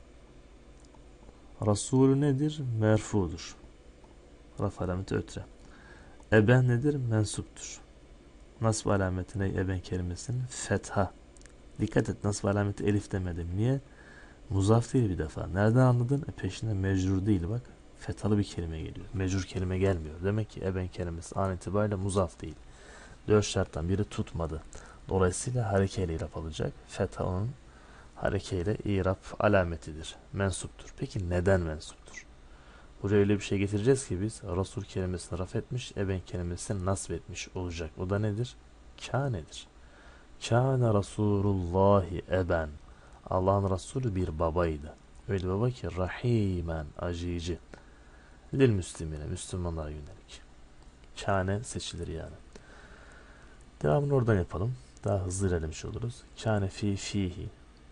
Resulü nedir? Merfudur. Raf alameti ötre. Eben nedir? Mensuptur. Nasb alametine eben kelimesinin fetha. Dikkat et, nasb alameti elif demedim. Niye? Muzaf değil bir defa. Nereden anladın? Peşinde mecrur değil bak. Fethalı bir kelime geliyor. Mecrur kelime gelmiyor. Demek ki eben kelimesi an itibariyle muzaf değil. 4 şarttan biri tutmadı. Dolayısıyla harekeyle irap alacak. Fetha onun harekeyle irap alametidir. Mensuptur. Peki neden mensuptur? Buraya öyle bir şey getireceğiz ki biz Resul kelimesini raf etmiş, eben kelimesini nasb etmiş olacak. O da nedir? Kânedir. Kâne Resulullahi eben. Allah'ın Resulü bir babaydı. Öyle bir baba ki rahimen acıyıcı. Lil müslimine Müslümanlara yönelik. Kâne seçilir yani. Devamını oradan yapalım. Daha hızlı ilerlemiş oluruz. Kâne fihi.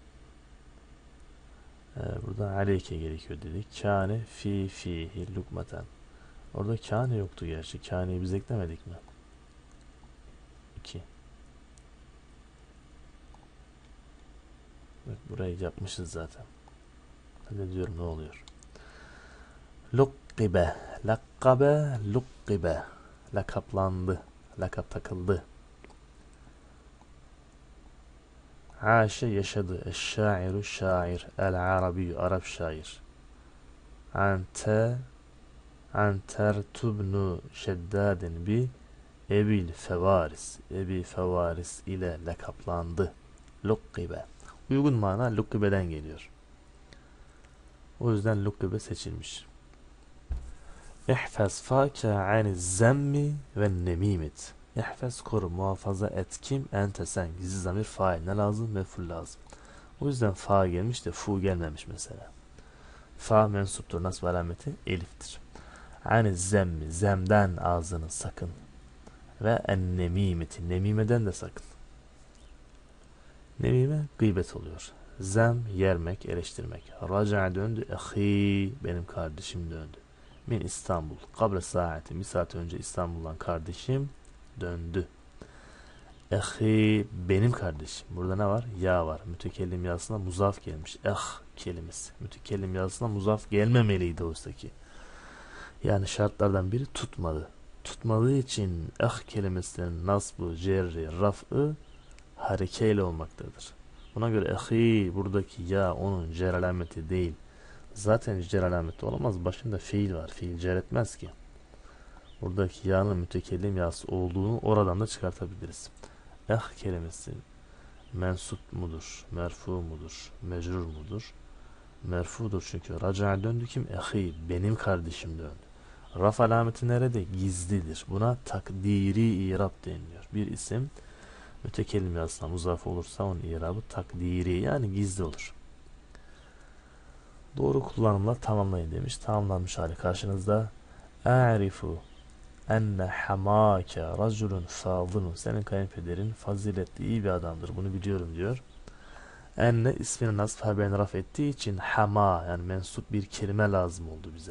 Burada aleyke gerekiyor dedik. Kâne fihi lukmaten. Orada kâne yoktu gerçi. Kâneyi biz eklemedik mi? 2. Bak burayı yapmışız zaten. Hadi diyorum ne oluyor? Lukkibe. Lakkabe. Lukkibe. Lakaplandı. Lakap takıldı. Aşe yaşadı. Eşşairu şair. El-Arabiyyü Arap şair. Anter tubnu şeddadin bi Ebil Fevaris. Ebi Fevaris ile lakaplandı. Lukkibe. Uygun mana lukkibe'den geliyor. O yüzden lukkibe seçilmiş. İhfaz fâke ani zemmi ve nemimet. İhfaz koru, muhafaza et kim? Ente sen. Gizli zamir fail. Ne lazım? Mef'ul lazım. O yüzden fa gelmiş de fu gelmemiş mesela. Fa mensuptur. Nasb alameti eliftir. Ani zemmi. Zemden ağzını sakın. Ve en nemimeti. Nemimeden de sakın. Nemime gıybet oluyor. Zem yermek, eleştirmek. Raca döndü. Ehi benim kardeşim döndü. Min İstanbul. Kable saati. Bir saat önce İstanbul'dan kardeşim döndü. Ehi benim kardeşim. Burada ne var? Ya var. Mütekellim yazısına muzaf gelmiş. Kelimesi. Mütekellim yazısına muzaf gelmemeliydi oysa ki. Yani şartlardan biri tutmadı. Tutmadığı için kelimesinin nasbı, cerri, raf'ı harekeyle olmaktadır. Buna göre ehi buradaki ya onun cer alameti değil. Zaten cer alameti olamaz. Başında fiil var. Fiil cer etmez ki. Buradaki ya'nın mütekellim ya'sı olduğunu oradan da çıkartabiliriz. Kelimesi mensup mudur? Merfu mudur? Mecrur mudur? Merfudur çünkü raca döndü kim? Ehi benim kardeşim döndü. Raf alameti nerede? Gizlidir. Buna takdiri irab deniliyor. Bir isim mütekellim yazısına muzaf olursa onun irabı takdiri yani gizli olur. Doğru kullanımla tamamlayın demiş. Tamamlanmış hali karşınızda. A'rifu enne hamake raculun fadılun. Senin kayınpederin faziletli iyi bir adamdır. Bunu biliyorum diyor. Enne ismini nasb haberini raf ettiği için hama yani mensup bir kelime lazım oldu bize.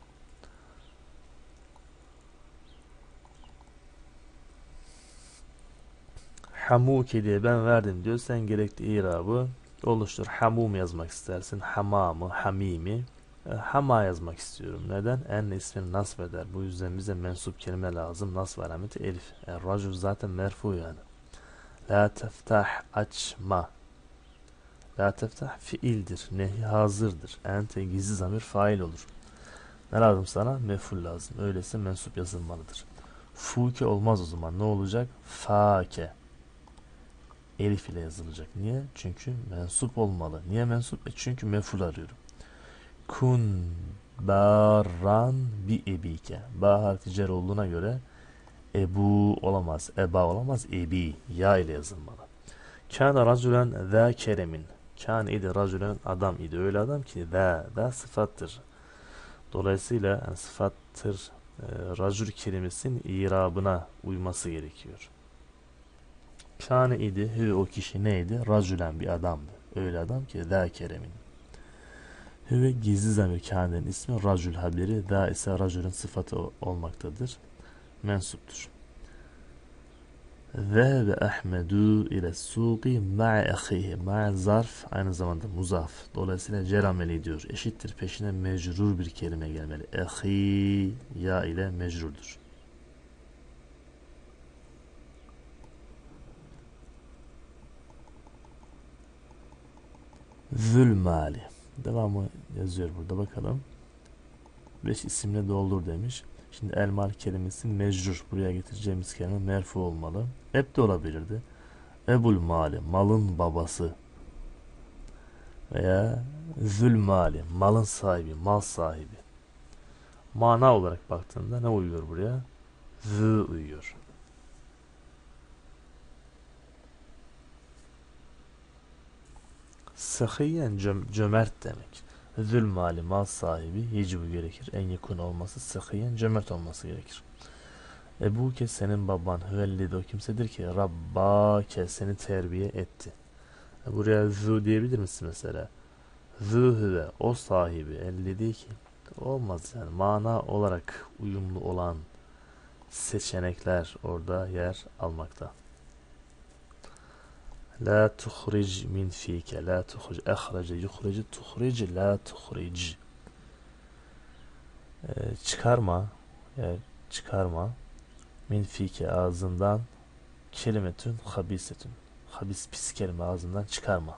Hamuke diye ben verdim diyor. Sen gerekli irabı oluştur. Hamum yazmak istersin. Hama mı? Hamimi? Hama yazmak istiyorum. Neden? En ismini nasb eder. Bu yüzden bize mensup kelime lazım. Nasb alameti elif. Racul zaten merfu yani. La teftah açma. La teftah fiildir. Nehi hazırdır. Ente gizli zamir fail olur. Ne lazım sana? Mef'ul lazım. Öyleyse mensup yazılmalıdır. Fuke olmaz o zaman. Ne olacak? Fake. Elif ile yazılacak. Niye? Çünkü mensup olmalı. Niye mensup? Çünkü mef'ul arıyorum. Kun baran bi ebike. Ba harfi cer olduğuna göre ebu olamaz. Eba olamaz. Ebi. Ya ile yazılmalı. Kâne racülen zâ keremin. Kâne idi racülen adam idi. Öyle adam ki zâ sıfattır. Dolayısıyla yani sıfattır racül kelimesinin irabına uyması gerekiyor. Kâne idi. Hüve o kişi neydi? Racülen bir adamdı. Öyle adam ki zâ keremin. Hüve gizli zamir kâne'nin ismi racül haberi. Zâ ise racülün sıfatı olmaktadır. Mensuptur. Zehebe Ahmedu ile suqi ma'a ahihi. Ma'a zarf aynı zamanda muzaf. Dolayısıyla cer ameli ediyor. Eşittir peşine mecrur bir kelime gelmeli. Ahi ya ile mecrurdur. Zülmali. Devamı yazıyor burada bakalım. 5 isimle doldur demiş. Şimdi elmal kelimesi mecrur. Buraya getireceğimiz kelime merfu olmalı. Hep de olabilirdi. Ebul mali, malın babası. Veya zülmali, malın sahibi, mal sahibi. Mana olarak baktığında ne uyuyor buraya? Zı uyuyor. Sahiyen cömert demek. Zülmali, mal sahibi, yecibu gerekir. En yakın olması, sahiyen cömert olması gerekir. Ebuke senin baban, hüvellide o kimsedir ki Rabbake seni terbiye etti. Buraya zü diyebilir misin mesela? Zü hüve o sahibi, elledi ki olmaz yani mana olarak uyumlu olan seçenekler orada yer almakta. La tuhric min fike, la tuhric, ehrace, yuhrici, tuhric, la tuhric. Çıkarma, yani çıkarma. Min fike ağzından kelimetün habisetün. Habis pis kelime ağzından çıkarma.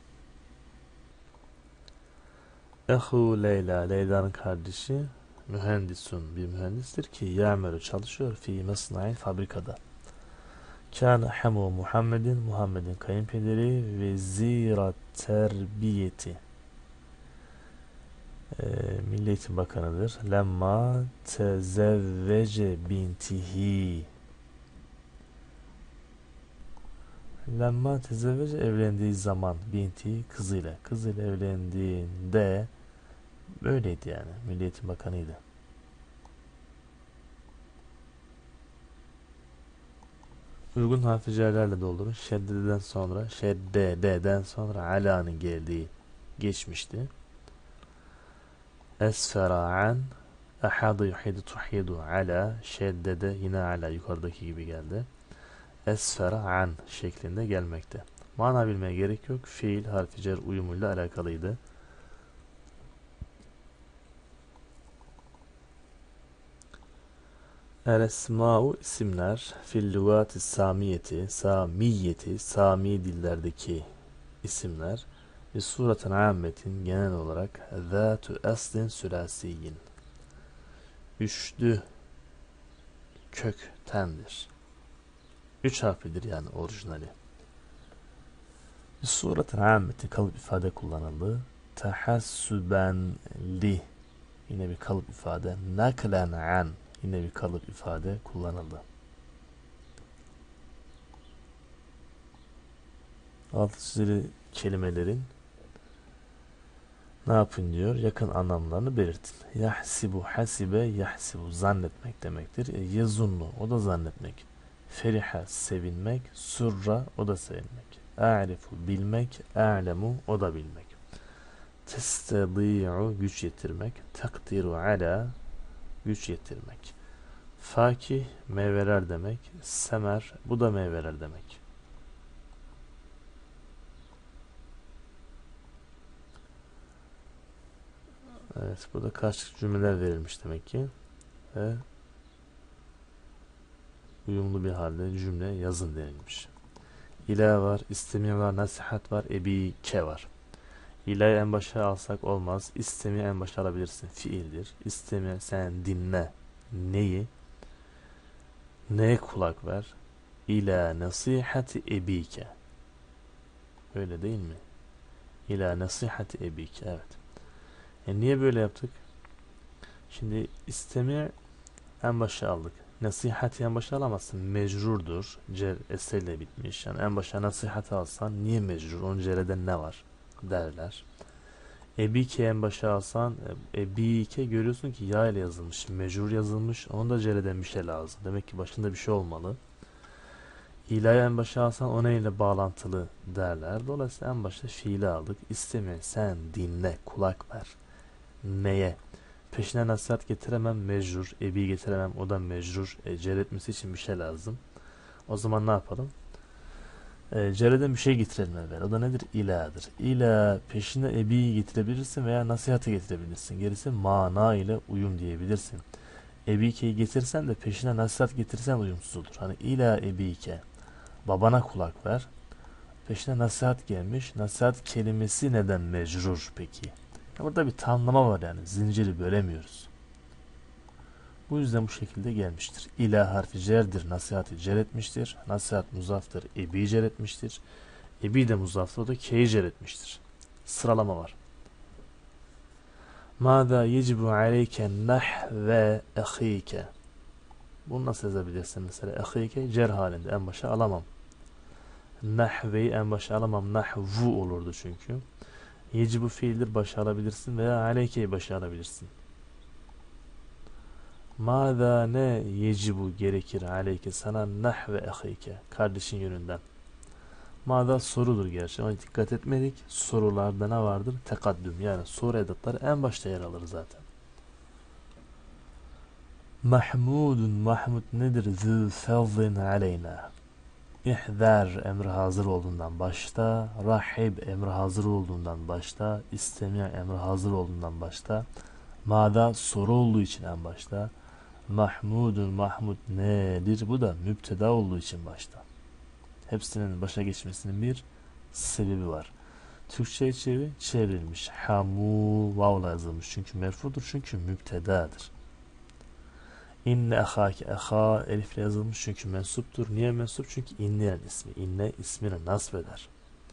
Ehu Leyla, Leyla'nın kardeşi mühendisun, bir mühendistir ki ya'melu çalışıyor fi mesnain fabrikada. Kâne hamu Muhammed'in kayınpederi vezira terbiyeti. Milli Eğitim Bakanıdır. Lemma tezevvece bintihi. Lemma tezevvece evlendiği zaman binti kızıyla. Kızıyla evlendiğinde böyleydi yani. Milli Eğitim Bakanıydı. Uygun harfi cerlerle doldurun. Şeddeden sonra ala'nın geldiği geçmişti. Esfera'an ahadu yuhidu tuhidu ala şeddede yine ala yukarıdaki gibi geldi. Esfera'an şeklinde gelmekte. Mana bilmeye gerek yok. Fiil harfi cer uyumuyla alakalıydı. El esma'u isimler fil lugati samiyeti sami dillerdeki isimler ve sureten ammetin genel olarak zâtu eslin sülasiyin üçlü köktendir. Üç harflidir yani orijinali. Sureten ammetin kalıp ifade kullanıldı. Tahassüben li yine bir kalıp ifade. Naklen an yine bir kalıp ifade kullanıldı. Altı çizili kelimelerin ne yapın diyor? Yakın anlamlarını belirtin. Yahsibu, hasibe, yahsibu zannetmek demektir. Yazunnu o da zannetmek. Feriha sevinmek, surra o da sevinmek. A'rifu bilmek, a'lemu o da bilmek. Testedi'u güç yetirmek, takdiru ala güç yetirmek. Fakih meyveler demek, semer bu da meyveler demek. Evet, burada karşılık cümleler verilmiş demek ki ve uyumlu bir halde cümle yazın denilmiş. İla var, istemi var, nasihat var, ebike var. İla'yı en başa alsak olmaz. İstemi en başa alabilirsin. Fiildir. İstemi sen dinle. Neyi? Neye kulak ver? İla nasihati ebike. Öyle değil mi? İla nasihati ebike. Evet. Niye böyle yaptık? Şimdi istemi en başa aldık. Nasihati en başa alamazsın. Mecrurdur. Cer eserle bitmiş. Yani en başa nasihat alsan niye mecrur? Onun cerede ne var? Derler. Ebike en başa alsan ebike görüyorsun ki ya ile yazılmış. Mecrur yazılmış. Onun da cereden bir şey lazım. Demek ki başında bir şey olmalı. İla'yı en başa alsan o neyle bağlantılı derler. Dolayısıyla en başta fiili aldık. İsteme, sen dinle, kulak ver. Neye? Peşine nasihat getiremem, mecrur. Ebi getiremem, o da mecrur. Cer etmesi için bir şey lazım. O zaman ne yapalım? Cereden bir şey getirelim evvel. O da nedir? İla'dır. İla peşine ebi getirebilirsin veya nasihatı getirebilirsin. Gerisi mana ile uyum diyebilirsin. Ebike'yi getirsen de peşine nasihat getirsen uyumsuz olur. Hani ila ebike. Babana kulak ver. Peşine nasihat gelmiş. Nasihat kelimesi neden mecrur peki? Burada bir tamlama var yani. Zinciri bölemiyoruz. Bu yüzden bu şekilde gelmiştir. İla harfi cerdir. Nasihati cer etmiştir. Nasihat muzaftır. Ebi cer etmiştir. Ebi de muzaftır. O da keyi cer etmiştir. Sıralama var. Mâzâ yecibu aleyke nahve ehîke. Bunu nasıl yazabilirsin mesela? Ehîke cer halinde. En başa alamam. Nahveyi en başa alamam. Nahvu olurdu çünkü. Yecibu fiildir, başa alabilirsin veya aleykeyi başa alabilirsin. Mâzâ ne yecibu gerekir aleyke sana nahve ehîke. Kardeşin yönünden. Mâzâ sorudur gerçi. Ona dikkat etmedik. Sorularda ne vardır? Tekaddüm. Yani soru edatları en başta yer alır zaten. Mahmudun. Mahmud nedir? Zü fevzin aleyna. İhzer emri hazır olduğundan başta, rahib emri hazır olduğundan başta, istemi emri hazır olduğundan başta, mada soru olduğu için en başta, mahmudun mahmud nedir? Bu da müpteda olduğu için başta. Hepsinin başa geçmesinin bir sebebi var. Türkçe'ye çevrilmiş. Hamu vavla yazılmış. Çünkü merfudur. Çünkü müptedadır. İnne ehâke ehâ elifle yazılmış çünkü mensuptur. Niye mensup? Çünkü inne'nin ismi. İnne ismini nasb eder.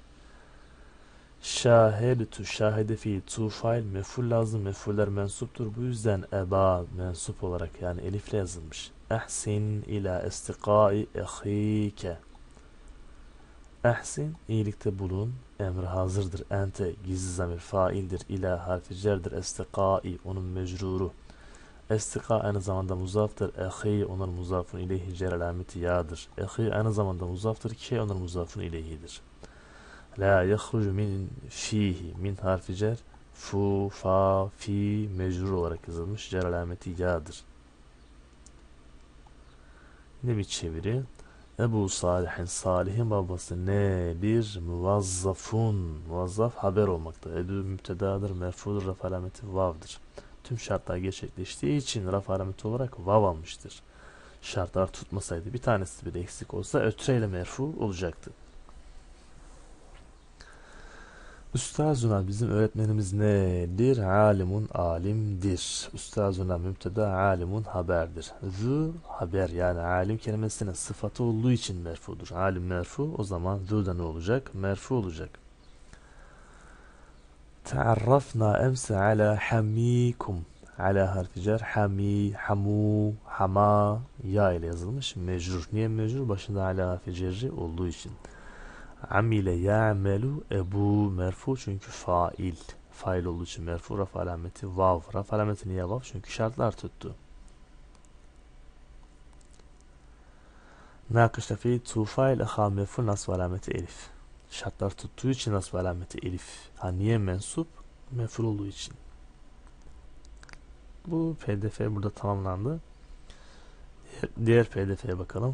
Şahedtu şahede fiil tu fail mef'ul lazım. Mef'uller mensuptur. Bu yüzden eba mensup olarak yani elifle yazılmış. Ehsin ila istiqai ehike. Ehsin iyilikte bulun. Emri hazırdır. Ente gizli zamir faildir. İla harfi cerdir. Istiqai onun mecruru. Estika aynı zamanda muzaftır. Ehi onun muzafın ileyhi cer alameti ya'dır. Ehi aynı zamanda muzaftır. Ke onun muzafın ileyhidir. La yahrucu min fihi. Min harfi cer. Fu, fa, fi mecrur olarak yazılmış. Cer alameti ya'dır. Ne bir çeviri? Ebu Salih'in, Salih'in babası nedir? Muvazzafun. Muvazzaf haber olmakta. Ebu müptedadır. Merfudur. Raf alameti vav'dır. Tüm şartlar gerçekleştiği için raf alameti olarak vav almıştır. Şartlar tutmasaydı bir tanesi bile eksik olsa ötreyle merfu olacaktı. Üstazuna bizim öğretmenimiz nedir? Alimun alimdir. Üstazuna müpteda alimun haberdir. Zu haber yani alim kelimesinin sıfatı olduğu için merfudur. Alim merfu o zaman zu da ne olacak? Merfu olacak. Ta'arrafna emse ala hamikum. Ala harfi cer. Hami, hamu, hama ya ile yazılmış. Mecrur. Niye mecrur? Başında ala harfi cerri olduğu için. Amile ya'melu ebu merfu çünkü fail. Fail olduğu için merfu. Raf alameti vav. Raf alameti niye vav? Çünkü şartlar tuttu. Nakışta fi tufail eha merfu nasb alameti elif. Şartlar tuttuğu için nasb alameti elif. Ha niye mensup? Mef'ul olduğu için. Bu pdf burada tamamlandı. Diğer pdf'ye bakalım.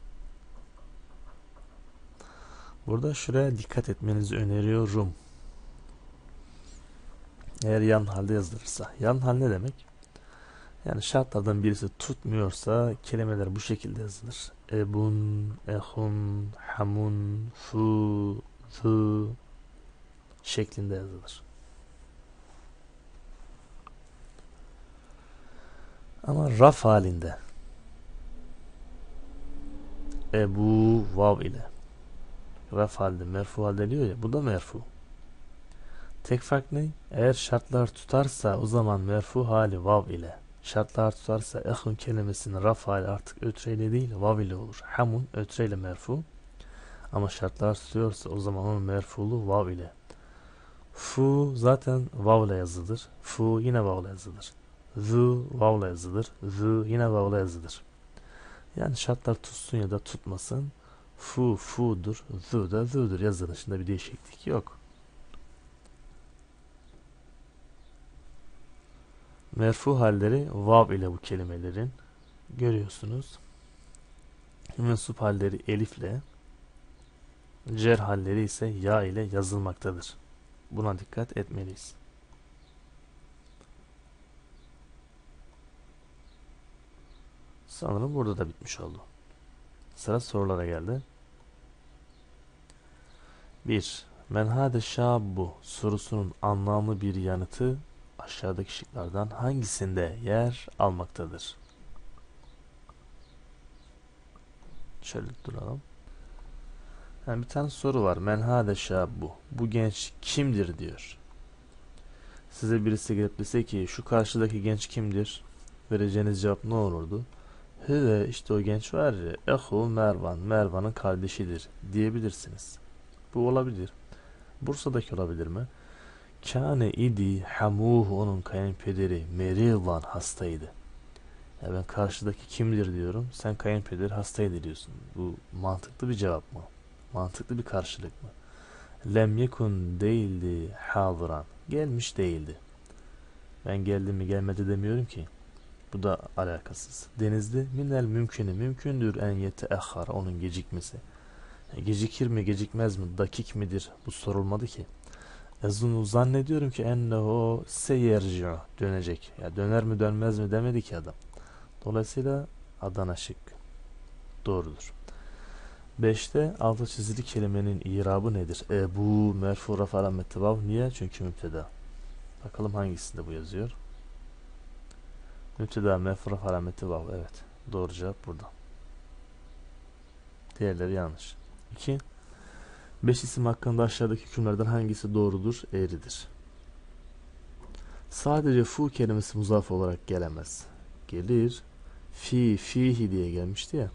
Burada şuraya dikkat etmenizi öneriyorum. Eğer yan halde yazılırsa. Yan hal ne demek? Yani şartlardan birisi tutmuyorsa kelimeler bu şekilde yazılır. Ebun, ehun, hamun, fu, zu şeklinde yazılır. Ama raf halinde ebu vav ile raf halde merfu halde geliyor ya, bu da merfu. Tek fark ne? Eğer şartlar tutarsa o zaman merfu hali vav ile. Şartlar tutarsa ehun kelimesinin raf hali artık ötreyle değil vav ile olur. Hamun ötreyle merfu. Ama şartlar tutuyorsa o zaman onun merfulu vav ile. Fu zaten vav ile yazılır. Fu yine vav ile yazılır. Zu vav ile yazılır. Zu yine vav ile yazılır. Yani şartlar tutsun ya da tutmasın. Fu fu'dur. Zu da zu'dur. Yazılışında bir değişiklik yok. Merfu halleri vav ile bu kelimelerin görüyorsunuz. Mensup halleri elifle, cer halleri ise ya ile yazılmaktadır. Buna dikkat etmeliyiz. Sanırım burada da bitmiş oldu. Sıra sorulara geldi. 1. Men hâde şâbbu sorusunun anlamlı bir yanıtı aşağıdaki şıklardan hangisinde yer almaktadır? Şöyle duralım. Yani bir tane soru var. Men hâde şâbbu. Bu genç kimdir diyor. Size birisi gelip dese ki şu karşıdaki genç kimdir? Vereceğiniz cevap ne olurdu? Hüve işte o genç var ya. Ehu Mervan. Mervan'ın kardeşidir diyebilirsiniz. Bu olabilir. Bursa'daki olabilir mi? Kâne idi hamuhu onun kayınpederi merivan hastaydı. Ya ben karşıdaki kimdir diyorum. Sen kayınpeder hastaydı diyorsun. Bu mantıklı bir cevap mı? Mantıklı bir karşılık mı? Lem yekun değildi hâziran. Gelmiş değildi. Ben geldim mi gelmedi demiyorum ki. Bu da alakasız. Denizli minel mümkünü mümkündür en yeteahhar onun gecikmesi. Gecikir mi gecikmez mi dakik midir bu sorulmadı ki. Ezunu zannediyorum ki ennehu seyerci'u dönecek. Ya döner mi dönmez mi demedi ki adam. Dolayısıyla Adana şık doğrudur. 5'te altı çizili kelimenin irabı nedir? Bu merfu rafa alameti vav. Niye? Çünkü müpteda. Bakalım hangisinde bu yazıyor? Müpteda merfu rafa alameti vav. Evet. Doğru cevap burada. Diğerleri yanlış. 2. 5 isim hakkında aşağıdaki hükümlerden hangisi doğrudur? Eğridir. Sadece fu kelimesi muzaf olarak gelemez. Gelir. Fihi diye gelmişti ya.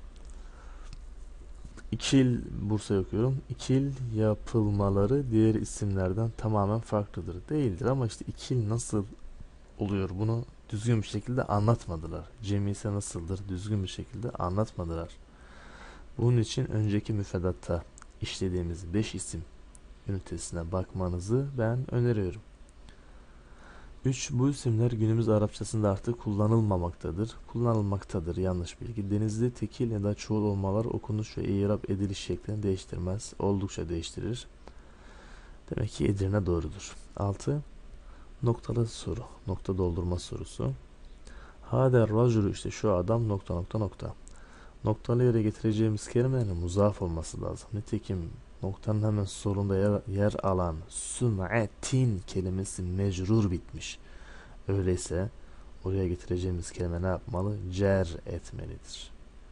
İkil Bursa okuyorum. İkil yapılmaları diğer isimlerden tamamen farklıdır. Değildir ama işte ikil nasıl oluyor bunu düzgün bir şekilde anlatmadılar. Cemi ise nasıldır düzgün bir şekilde anlatmadılar. Bunun için önceki müfredatta işlediğimiz 5 isim ünitesine bakmanızı ben öneriyorum. 3. Bu isimler günümüz Arapçasında artık kullanılmamaktadır. Kullanılmaktadır. Yanlış bilgi. Denizli tekil ya da çoğul olmalar okunuş ve irab ediliş şeklini değiştirmez. Oldukça değiştirir. Demek ki Edirne doğrudur. 6. Noktalı soru. Nokta doldurma sorusu. Hader raculu işte şu adam nokta nokta nokta. Noktalı yere getireceğimiz kelimenin muzaf olması lazım. Nitekim noktanın hemen solunda yer alan süm'etin kelimesi mecrur bitmiş. Öyleyse oraya getireceğimiz kelime ne yapmalı? Cer etmelidir.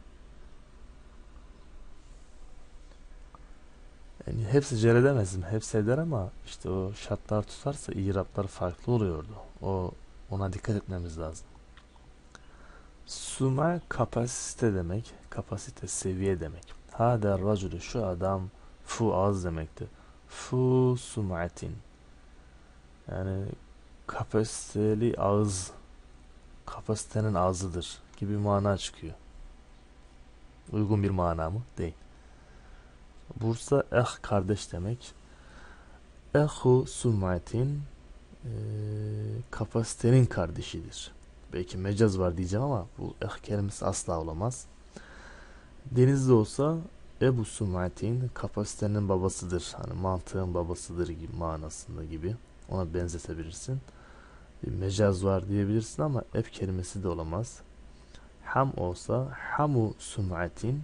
Yani hepsi cer edemez mi? Hepsi eder ama işte o şartlar tutarsa iraplar farklı oluyordu. Ona dikkat etmemiz lazım. Suma kapasite demek. Kapasite seviye demek. Hâder racülü şu adam fu az demekti. Fu sum'atin. Yani kapasiteli ağız, kapasitenin ağzıdır gibi mana çıkıyor. Uygun bir mana mı? Değil. Bursa kardeş demek. Ehu sum'atin kapasitenin kardeşidir. Belki mecaz var diyeceğim ama bu kelimesi asla olamaz. Denizli olsa Ebu Sum'atin kapasitenin babasıdır. Hani mantığın babasıdır gibi manasında gibi. Ona benzetebilirsin. bir mecaz var diyebilirsin ama ef kelimesi de olamaz. Ham olsa hamu sum'atin,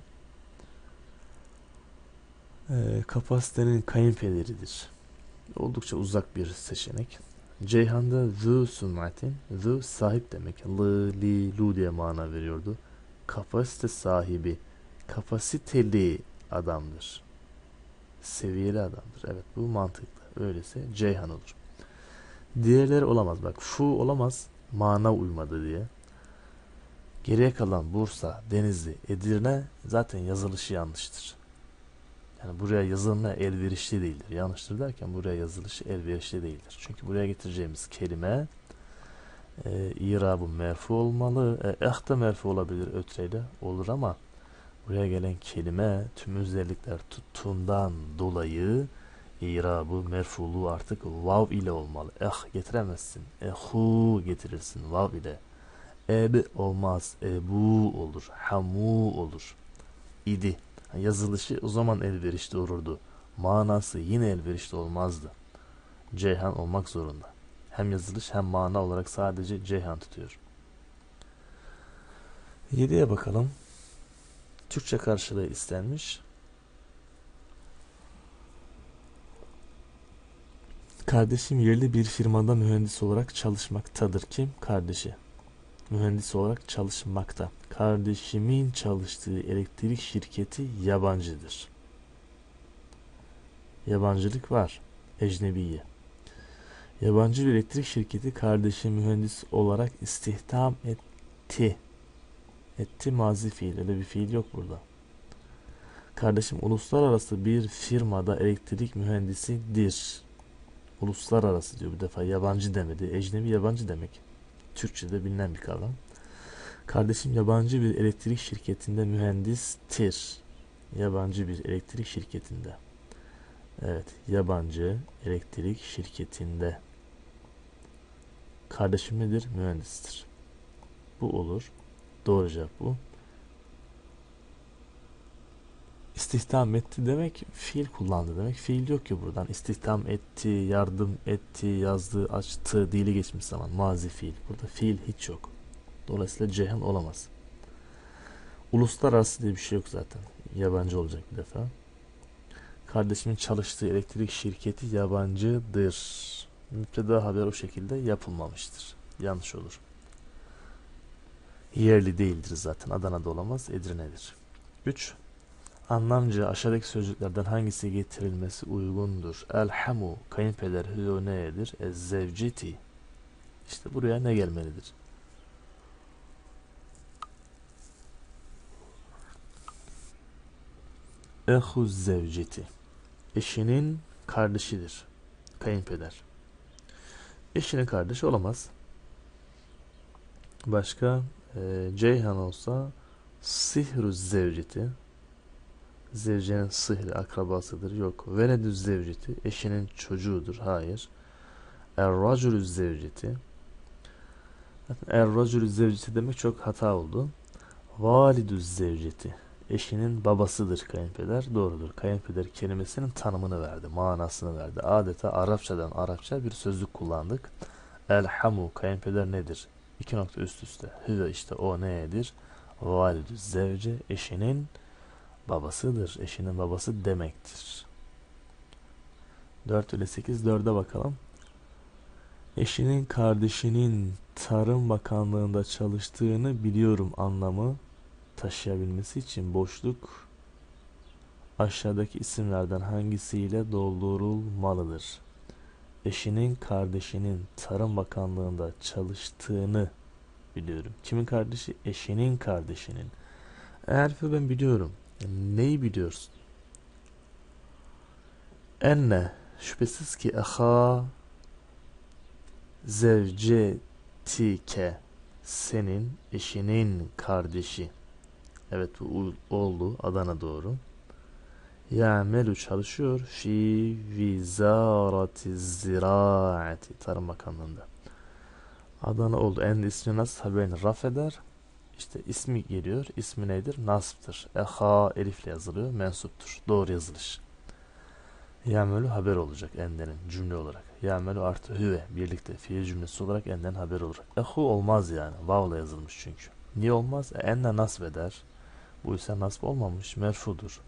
kapasitenin kayınpederidir. Oldukça uzak bir seçenek. Ceyhan'da zu sum'atin, zu sahip demek. Lı, li, lu diye mana veriyordu. Kapasite sahibi, kapasiteli adamdır. Seviyeli adamdır. Evet, bu mantıklı. Öyleyse Ceyhan olur. Diğerleri olamaz. Bak, fu olamaz. Mana uymadı diye. Geriye kalan Bursa, Denizli, Edirne zaten yazılışı yanlıştır. Yani buraya yazılma elverişli değildir. Yanlıştır derken buraya yazılışı elverişli değildir. Çünkü buraya getireceğimiz kelime İrabı merfu olmalı. Da merfu olabilir, ötreyle olur ama buraya gelen kelime tüm özellikler tuttuğundan dolayı İrabı merfuluğu artık vav ile olmalı. Getiremezsin. Ehu getirirsin vav ile. Eb olmaz. Ebu olur. Hamu olur. İdi. Yazılışı o zaman elverişli olurdu. Manası yine elverişli olmazdı. Ceyhan olmak zorunda. Hem yazılış hem mana olarak sadece Ceyhan tutuyor. 7'ye bakalım. Türkçe karşılığı istenmiş. Kardeşim yerli bir firmada mühendis olarak çalışmaktadır. Kim? Kardeşi. Mühendis olarak çalışmakta. Kardeşimin çalıştığı elektrik şirketi yabancıdır. Yabancılık var. Ecnebiye. Yabancı bir elektrik şirketi kardeşi mühendis olarak istihdam etti. Etti mazi fiil. Öyle bir fiil yok burada. Kardeşim uluslararası bir firmada elektrik mühendisidir. Uluslararası diyor bu defa. Yabancı demedi. Ecnebi yabancı demek. Türkçe'de bilinen bir kavram. Kardeşim yabancı bir elektrik şirketinde mühendistir. Yabancı bir elektrik şirketinde. Evet, yabancı elektrik şirketinde. Kardeşim nedir? Mühendistir. Bu olur. Doğru cevap bu. İstihdam etti demek fiil kullandı demek. Fiil yok ki buradan. İstihdam etti, yardım etti, yazdı, açtı, dili geçmiş zaman. Mazi fiil. Burada fiil hiç yok. Dolayısıyla Ceyhan olamaz. Uluslararası diye bir şey yok zaten. Yabancı olacak bir defa. Kardeşimin çalıştığı elektrik şirketi yabancıdır. Müpteda haber o şekilde yapılmamıştır. Yanlış olur. Yerli değildir zaten. Adana'da olamaz. Edirne'dir. 3. Anlamca aşağıdaki sözcüklerden hangisi getirilmesi uygundur? Elhamu kayınpeder nedir? Ezzevceti. İşte buraya ne gelmelidir? Ehuz zevceti. Eşinin kardeşidir. Kayınpeder. Eşinin kardeşi olamaz. Başka Ceyhan olsa sihruz zevceti. Zevcenin sihri akrabasıdır. Yok. Veledüz zevceti. Eşinin çocuğudur. Hayır. Er-racülüz zevceti. Er-racülüz zevceti demek çok hata oldu. Validüz zevceti. Eşinin babasıdır kayınpeder. Doğrudur. Kayınpeder kelimesinin tanımını verdi. Manasını verdi. Adeta Arapçadan Arapça bir sözlük kullandık. Elhamu kayınpeder nedir? 2 nokta üst üste. Hüve işte o nedir? Validüz zevce eşinin babasıdır. Eşinin babası demektir. 4 ile 8. 4'e bakalım. Eşinin kardeşinin Tarım Bakanlığı'nda çalıştığını biliyorum anlamı taşıyabilmesi için boşluk aşağıdaki isimlerden hangisiyle doldurulmalıdır? Eşinin kardeşinin Tarım Bakanlığı'nda çalıştığını biliyorum. Kimin kardeşi? Eşinin kardeşinin. Eğer ben biliyorum. Neyi biliyorsun? Enne şüphesiz ki aha zevcetike senin eşinin kardeşi. Evet bu oldu. Adana doğru. Ya'melu çalışıyor. Fi vizarati ziraati Tarım Bakanlığı'nda. Adana oldu. En ismi nasıl haberini raf eder? İşte ismi geliyor. İsmi nedir? Nasb'tır. Eha elifle yazılıyor. Mensuptur. Doğru yazılış. Ya'melu haber olacak endenin cümle olarak. Ya'melu artı hüve birlikte fiil cümlesi olarak enden haber olur. Ehu olmaz yani. Vav'la yazılmış çünkü. Niye olmaz? Enne nasb eder. Bu ise nasb olmamış. Merfudur.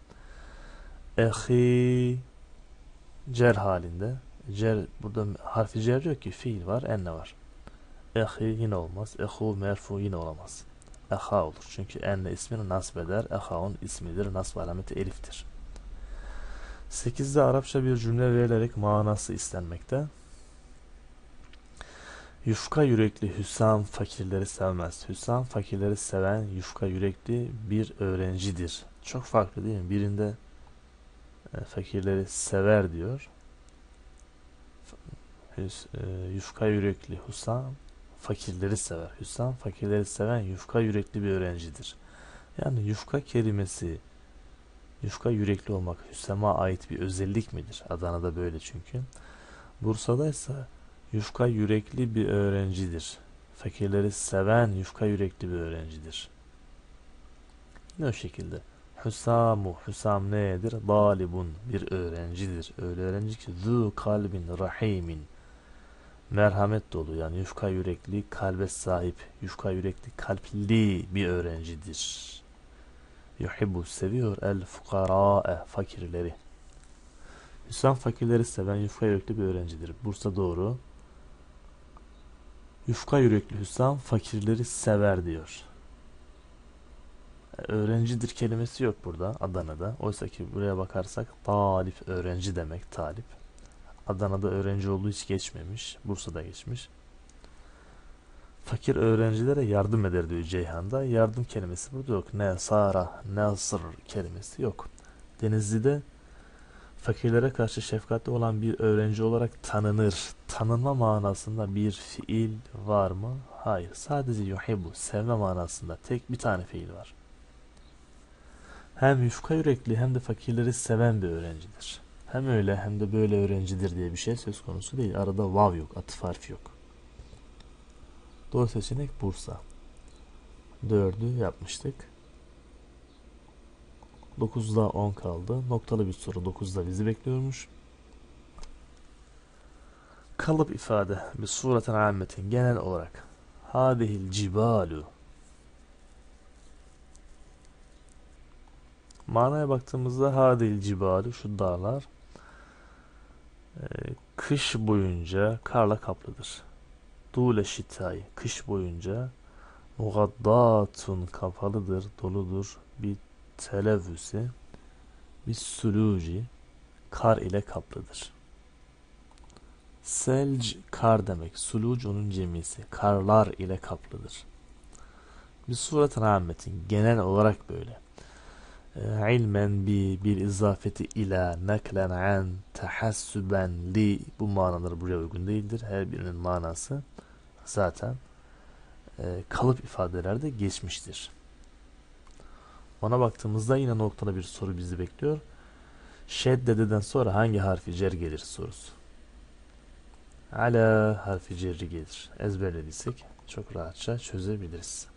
Ehi cer halinde. Cer, burada harfi cer yok ki. Fiil var. Enne var. Ehi yine olmaz. Ehu merfu yine olamaz. Eha olur. Çünkü enne ismini nasb eder. Ehaun ismidir. Nasb alameti eliftir. 8'de Arapça bir cümle verilerek manası istenmekte. Yufka yürekli Hüsam fakirleri sevmez. Hüsam fakirleri seven yufka yürekli bir öğrencidir. Çok farklı değil mi? Birinde fakirleri sever diyor. Yufka yürekli Hüsam fakirleri sever. Hüsam fakirleri seven yufka yürekli bir öğrencidir. Yani yufka kelimesi, yufka yürekli olmak Hüsam'a ait bir özellik midir? Adana'da böyle çünkü. Bursa'da ise yufka yürekli bir öğrencidir. Fakirleri seven yufka yürekli bir öğrencidir. Yine o şekilde. Hüsamu, Hüsam nedir? Dalibun, bir öğrencidir. Öyle öğrenci ki zu kalbin rahimin, merhamet dolu, yani yufka yürekli, kalbe sahip, yufka yürekli, kalpli bir öğrencidir. Yuhibbu, seviyor, el fukara'e, fakirleri. Hüsam fakirleri seven yufka yürekli bir öğrencidir. Bursa doğru. Yufka yürekli Hüsam fakirleri sever diyor. Öğrencidir kelimesi yok burada Adana'da. Oysa ki buraya bakarsak talip, öğrenci demek, talip. Adana'da öğrenci olduğu hiç geçmemiş. Bursa'da geçmiş. Fakir öğrencilere yardım eder diyor Ceyhan'da. Yardım kelimesi burada yok. Nesara, nasır kelimesi yok. Denizli'de fakirlere karşı şefkatli olan bir öğrenci olarak tanınır. Tanınma manasında bir fiil var mı? Hayır. Sadece yuhibbu, sevme manasında tek bir tane fiil var. Hem yufka yürekli hem de fakirleri seven bir öğrencidir. Hem öyle hem de böyle öğrencidir diye bir şey söz konusu değil. Arada vav yok, atıf harfi yok. Doğru seçenek Bursa. 4'ü yapmıştık. 9'da 10 kaldı. Noktalı bir soru 9'da bizi bekliyormuş. Kalıp ifade bir sureten ammetin, genel olarak. Hadihil cibalu. Manaya baktığımızda hadihil cibalu, şu dağlar kış boyunca karla kaplıdır. Dule şitay, kış boyunca mugaddatun, kapalıdır, doludur. Bir televüsi, bir suluci, kar ile kaplıdır. Selc, kar demek. Suluc onun cemisi. Karlar ile kaplıdır. Bir sureten ammetin, genel olarak böyle. İlmen bi, bir izafeti ila, naklen an, tahassüben li, bu manalar buraya uygun değildir. Her birinin manası zaten kalıp ifadelerde geçmiştir. Ona baktığımızda yine noktalı bir soru bizi bekliyor. Şeddededen sonra hangi harfi cer gelir sorusu. Ala harfi cerri gelir. Ezberlediysek çok rahatça çözebiliriz.